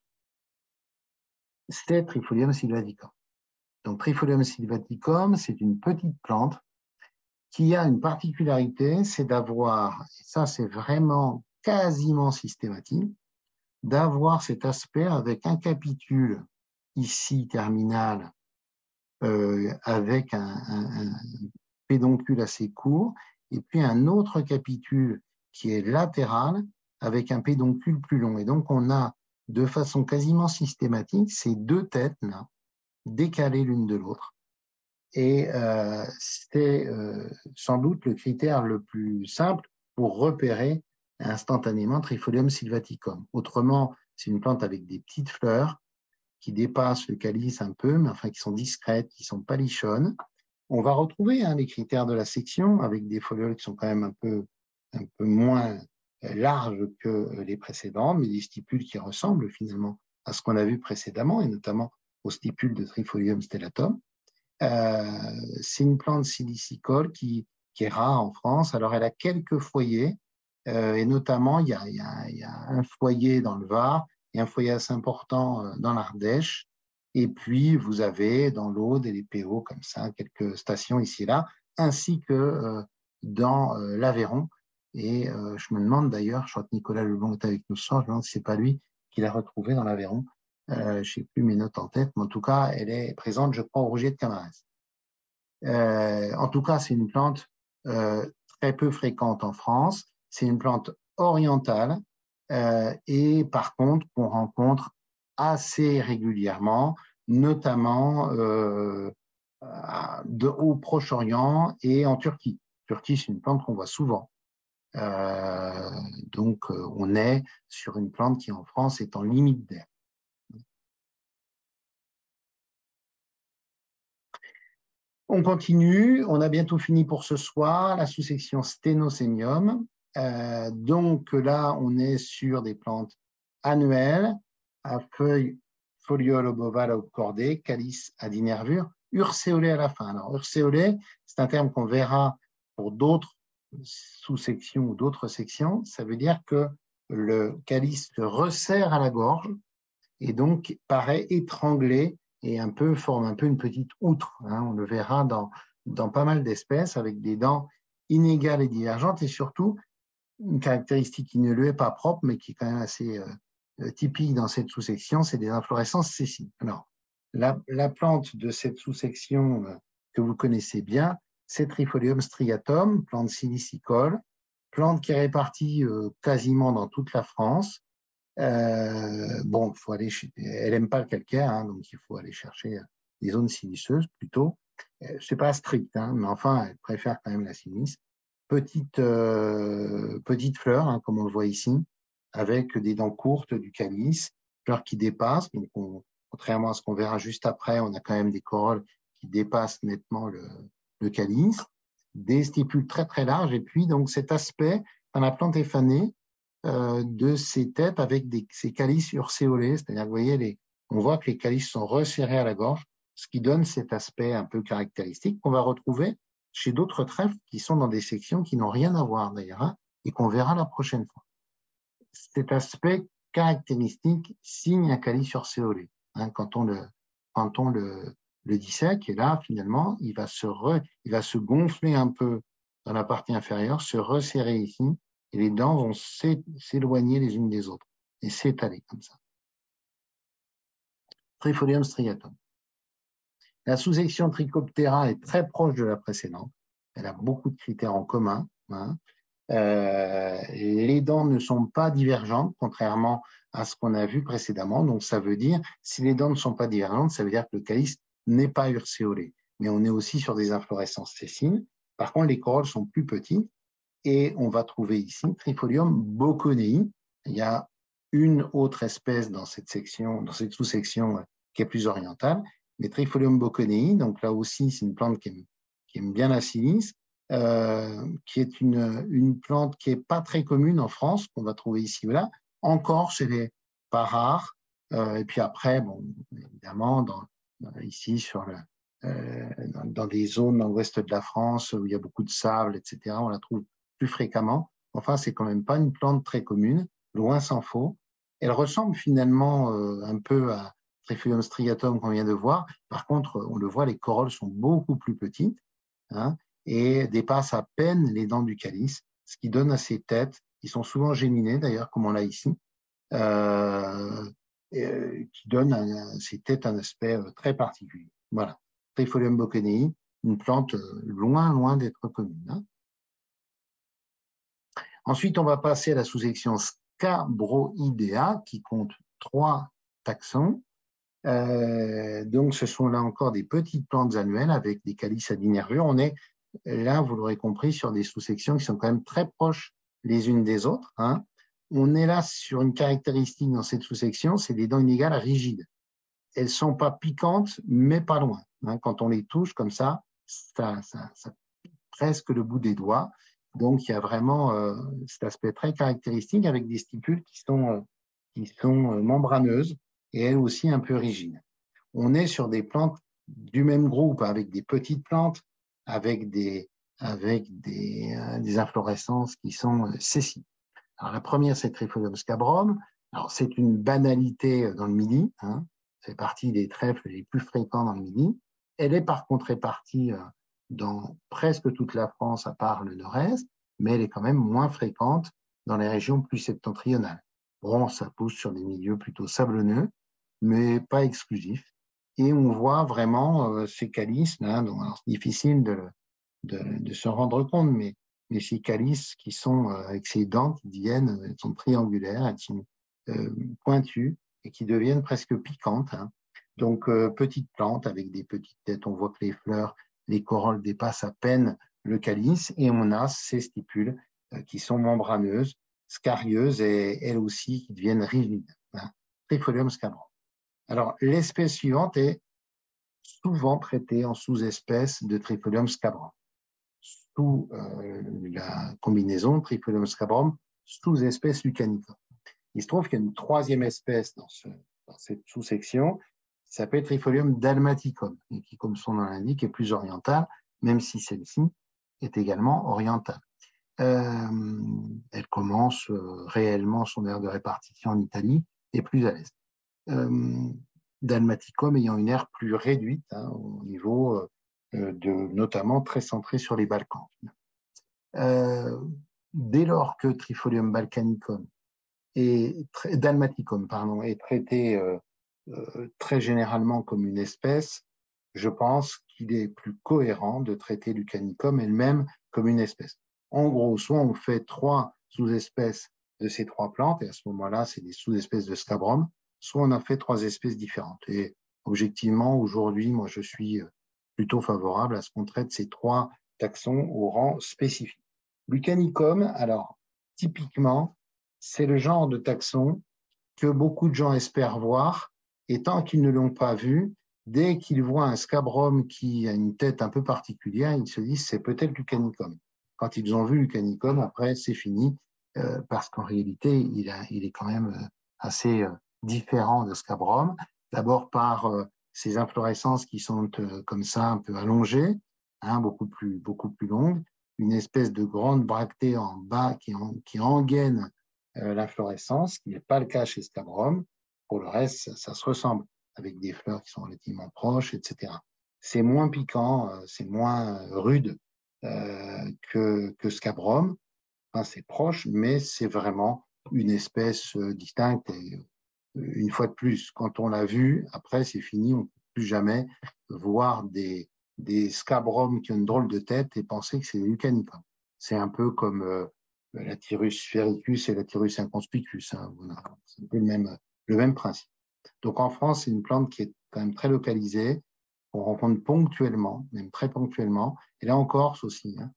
c'est Trifolium sylvaticum. Donc, Trifolium sylvaticum, c'est une petite plante qui a une particularité, c'est d'avoir, et ça c'est vraiment quasiment systématique, d'avoir cet aspect avec un capitule ici terminal, avec un pédoncule assez court, et puis un autre capitule qui est latéral avec un pédoncule plus long. Et donc on a de façon quasiment systématique ces deux têtes là, décalées l'une de l'autre. Et c'est sans doute le critère le plus simple pour repérer instantanément Trifolium sylvaticum. Autrement, c'est une plante avec des petites fleurs qui dépassent le calice un peu, mais enfin qui sont discrètes, qui sont palichonnes. On va retrouver les critères de la section avec des folioles qui sont quand même un peu moins larges que les précédents, mais des stipules qui ressemblent finalement à ce qu'on a vu précédemment, et notamment aux stipules de Trifolium stellatum. C'est une plante silicicole qui est rare en France. Alors, elle a quelques foyers, et notamment, il y a un foyer dans le Var et un foyer assez important dans l'Ardèche. Et puis, vous avez dans l'Aude et les PO, comme ça, quelques stations ici et là, ainsi que dans l'Aveyron. Et je me demande d'ailleurs, je crois que Nicolas Leblanc est avec nous ce soir, je me demande si c'est pas lui qui l'a retrouvé dans l'Aveyron. Je ne sais plus mes notes en tête, mais en tout cas, elle est présente, je crois, au Rougier de Camarès. En tout cas, c'est une plante très peu fréquente en France. C'est une plante orientale et par contre qu'on rencontre assez régulièrement, notamment au Proche-Orient et en Turquie. Turquie, c'est une plante qu'on voit souvent. Donc, on est sur une plante qui, en France, est en limite d'air. On continue, on a bientôt fini pour ce soir, la sous-section Sténosémium. Donc là, on est sur des plantes annuelles, à feuilles foliolo-ovales à cordées, calice à 10 nervures, urcéolées à la fin. Alors, urcéolées, c'est un terme qu'on verra pour d'autres sous-sections ou d'autres sections. Ça veut dire que le calice se resserre à la gorge et donc paraît étranglé et forme un peu une petite outre. On le verra dans pas mal d'espèces avec des dents inégales et divergentes et surtout une caractéristique qui ne lui est pas propre mais qui est quand même assez typique dans cette sous-section, c'est des inflorescences sessiles. Alors, la plante de cette sous-section que vous connaissez bien, c'est Trifolium striatum, plante silicicole, plante qui est répartie quasiment dans toute la France. Bon, faut aller elle aime pas le calcaire, donc il faut aller chercher des zones siliceuses plutôt. C'est pas strict, mais enfin, elle préfère quand même la silice. Petite fleur, comme on le voit ici, avec des dents courtes du calice, fleurs qui dépassent. Donc, contrairement à ce qu'on verra juste après, on a quand même des corolles qui dépassent nettement le calice, des stipules très très larges, et puis donc cet aspect dans la plante est fanée de ces têtes avec ces calices urcéolés, c'est-à-dire, vous voyez, on voit que les calices sont resserrés à la gorge, ce qui donne cet aspect un peu caractéristique qu'on va retrouver chez d'autres trèfles qui sont dans des sections qui n'ont rien à voir d'ailleurs, et qu'on verra la prochaine fois. Cet aspect caractéristique signe un calice urcéolé. Quand on le dissèque, et là, finalement, il va se gonfler un peu dans la partie inférieure, se resserrer ici, et les dents vont s'éloigner les unes des autres et s'étaler comme ça. Trifolium striatum. La sous-section Trichoptera est très proche de la précédente. Elle a beaucoup de critères en commun. Les dents ne sont pas divergentes, contrairement à ce qu'on a vu précédemment. Donc, ça veut dire, si les dents ne sont pas divergentes, ça veut dire que le calice n'est pas urcéolé. Mais on est aussi sur des inflorescences sessines. Par contre, les corolles sont plus petites. Et on va trouver ici Trifolium boconei. Il y a une autre espèce dans cette sous-section qui est plus orientale, mais Trifolium boconei, donc là aussi, c'est une plante qui aime bien la silice, qui est une plante qui n'est pas très commune en France, qu'on va trouver ici ou là. En Corse, elle n'est pas rare. Et puis après, bon, évidemment, ici sur dans des zones dans l'ouest de la France où il y a beaucoup de sable, etc. On la trouve plus fréquemment. Enfin, c'est quand même pas une plante très commune, loin s'en faut. Elle ressemble finalement un peu à Trifolium striatum qu'on vient de voir. Par contre, on le voit, les corolles sont beaucoup plus petites, hein, et dépassent à peine les dents du calice, ce qui donne à ces têtes, qui sont souvent géminées d'ailleurs, comme on l'a ici, qui donne à ces têtes un aspect très particulier. Voilà. Trifolium bockenei, une plante loin d'être commune. Hein. Ensuite, on va passer à la sous-section Scabroidea, qui compte 3 taxons. Donc, ce sont là encore des petites plantes annuelles avec des calices à 10 nervures. On est là, vous l'aurez compris, sur des sous-sections qui sont quand même très proches les unes des autres. Hein. On est là sur une caractéristique dans cette sous-section, c'est des dents inégales rigides. Elles ne sont pas piquantes, mais pas loin. Hein. Quand on les touche comme ça pique presque le bout des doigts. Donc, il y a vraiment cet aspect très caractéristique avec des stipules qui sont membraneuses et elles aussi un peu rigides. On est sur des plantes du même groupe, avec des petites plantes, avec des inflorescences qui sont sessiles. Alors, la première, c'est Trifolium scabrum. Alors, c'est une banalité dans le Midi. Hein. C'est partie des trèfles les plus fréquents dans le Midi. Elle est par contre répartie dans presque toute la France, à part le nord-est, mais elle est quand même moins fréquente dans les régions plus septentrionales. Bon, ça pousse sur des milieux plutôt sablonneux, mais pas exclusifs. Et on voit vraiment ces calices, hein, c'est difficile de se rendre compte, mais ces calices qui sont avec ces dents qui deviennent, elles sont triangulaires, elles sont pointues et qui deviennent presque piquantes. Hein. Donc, petites plantes avec des petites têtes. On voit que les fleurs, les corolles dépassent à peine le calice et on a ces stipules qui sont membraneuses, scarieuses et elles aussi qui deviennent rigides. Hein. Trifolium scabrum. Alors, l'espèce suivante est souvent traitée en sous-espèce de Trifolium scabrum. Sous la combinaison Trifolium scabrum, sous-espèce Lucanicum. Il se trouve qu'il y a une troisième espèce dans cette sous-section qui s'appelle Trifolium dalmaticum et qui, comme son nom l'indique, est plus orientale, même si celle-ci est également orientale. Elle commence réellement son aire de répartition en Italie et plus à l'est. Dalmaticum ayant une aire plus réduite hein, au niveau notamment très centré sur les Balkans. Dès lors que Trifolium balkanicum dalmaticum est traité très généralement comme une espèce, je pense qu'il est plus cohérent de traiter Lucanicum elle-même comme une espèce. En gros, soit on fait 3 sous-espèces de ces 3 plantes, et à ce moment-là, c'est des sous-espèces de scabrum, soit on a fait 3 espèces différentes. Et objectivement, aujourd'hui, moi, je suis plutôt favorable à ce qu'on traite ces 3 taxons au rang spécifique. Lucanicum, alors, typiquement, c'est le genre de taxon que beaucoup de gens espèrent voir, et tant qu'ils ne l'ont pas vu, dès qu'ils voient un scabrum qui a une tête un peu particulière, ils se disent c'est peut-être Lucanicum. Quand ils ont vu Lucanicum, après, c'est fini, parce qu'en réalité, il est quand même assez différent de scabrum. D'abord par ses inflorescences qui sont comme ça, un peu allongées, hein, beaucoup plus longues, une espèce de grande bractée en bas qui engaine l'inflorescence, ce qui n'est pas le cas chez scabrum. Pour le reste, ça se ressemble, avec des fleurs qui sont relativement proches, etc. C'est moins piquant, c'est moins rude que scabrum. Enfin, c'est proche, mais c'est vraiment une espèce distincte. Et une fois de plus, quand on l'a vu, après, c'est fini, on ne peut plus jamais voir des scabrums qui ont une drôle de tête et penser que c'est des Lucanicum. C'est un peu comme la Tyrus sphericus et la Tyrus inconspicuus. Hein. C'est un peu le même principe. Donc en France, c'est une plante qui est quand même très localisée, qu'on rencontre ponctuellement, même très ponctuellement, et là en Corse aussi, hein,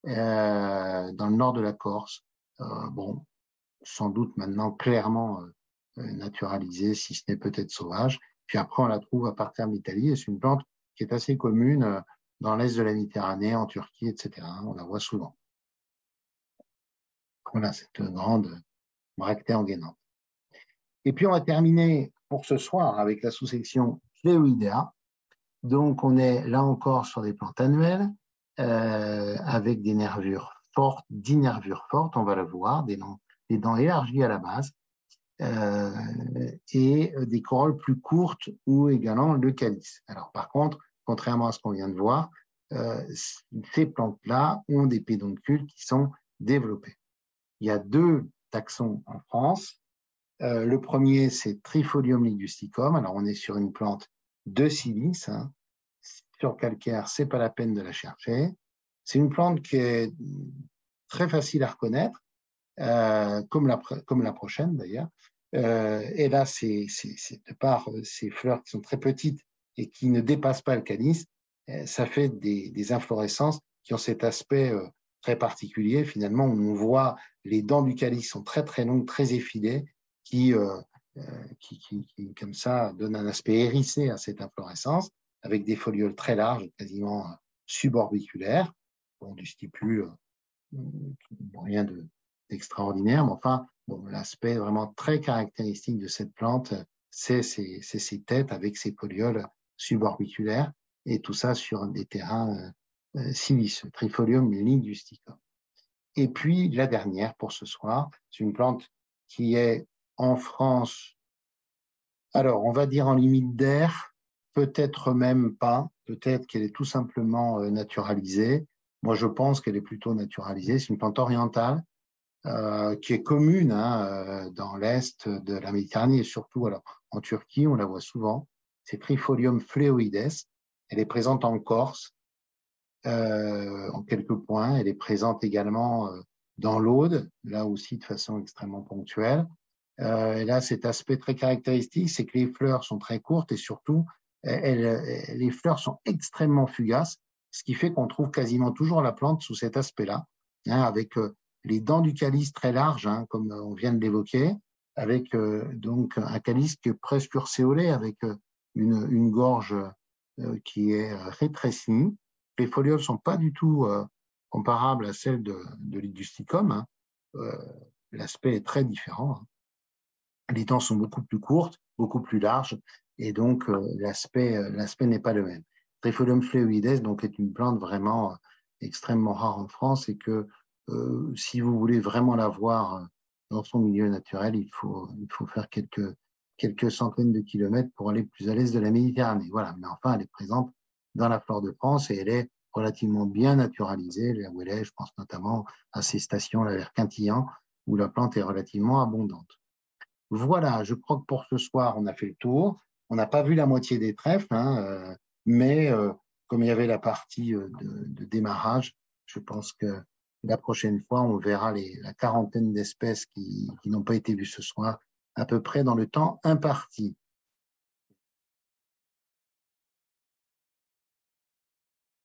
dans le nord de la Corse. Bon, sans doute maintenant clairement naturalisée, si ce n'est peut-être sauvage. Puis après, on la trouve à partir de l'Italie, et c'est une plante qui est assez commune dans l'est de la Méditerranée, en Turquie, etc. On la voit souvent. Voilà, cette grande bractée engainante. Et puis, on va terminer pour ce soir avec la sous-section Cléoidea. Donc, on est là encore sur des plantes annuelles, avec des nervures fortes, 10 nervures fortes, on va le voir, des dents élargies à la base, et des corolles plus courtes ou également le calice. Alors, par contre, contrairement à ce qu'on vient de voir, ces plantes-là ont des pédoncules qui sont développés. Il y a 2 taxons en France. Le premier, c'est Trifolium ligusticum. Alors, on est sur une plante de silice, hein. Sur calcaire, c'est pas la peine de la chercher. C'est une plante qui est très facile à reconnaître, comme la prochaine d'ailleurs. Et là, c'est de par ces fleurs qui sont très petites et qui ne dépassent pas le calice, ça fait des inflorescences qui ont cet aspect très particulier. Finalement, on voit les dents du calice sont très très longues, très effilées, qui comme ça donnent un aspect hérissé à cette inflorescence, avec des folioles très larges, quasiment suborbiculaires, bon, du stipule, rien d'extraordinaire, mais enfin, bon, l'aspect vraiment très caractéristique de cette plante, c'est ces têtes avec ces folioles suborbiculaires, et tout ça sur des terrains siliceux, Trifolium ligusticum. Et puis, la dernière pour ce soir, c'est une plante qui est en France, alors on va dire en limite d'air, peut-être même pas, peut-être qu'elle est tout simplement naturalisée. Moi, je pense qu'elle est plutôt naturalisée. C'est une plante orientale qui est commune dans l'est de la Méditerranée et surtout alors, en Turquie, on la voit souvent. C'est Trifolium phléoides. Elle est présente en Corse en quelques points. Elle est présente également dans l'Aude, là aussi de façon extrêmement ponctuelle. Elle a cet aspect très caractéristique, c'est que les fleurs sont très courtes et surtout, les fleurs sont extrêmement fugaces, ce qui fait qu'on trouve quasiment toujours la plante sous cet aspect-là, hein, avec les dents du calice très larges, hein, comme on vient de l'évoquer, avec donc un calice qui est presque urcéolé, avec une gorge qui est rétrécie. Les folioles ne sont pas du tout comparables à celles de l'Igusticum, hein. L'aspect est très différent, hein. Les dents sont beaucoup plus courtes, beaucoup plus larges, et donc l'aspect n'est pas le même. Trifolium phléoides donc est une plante vraiment extrêmement rare en France et que si vous voulez vraiment la voir dans son milieu naturel, il faut faire quelques centaines de kilomètres pour aller plus à l'est de la Méditerranée. Voilà, mais enfin, elle est présente dans la flore de France et elle est relativement bien naturalisée. Là où elle est, je pense notamment à ces stations, là, vers Quintillan, où la plante est relativement abondante. Voilà, je crois que pour ce soir, on a fait le tour. On n'a pas vu la moitié des trèfles, hein, mais comme il y avait la partie de démarrage, je pense que la prochaine fois, on verra la quarantaine d'espèces qui n'ont pas été vues ce soir, à peu près dans le temps imparti.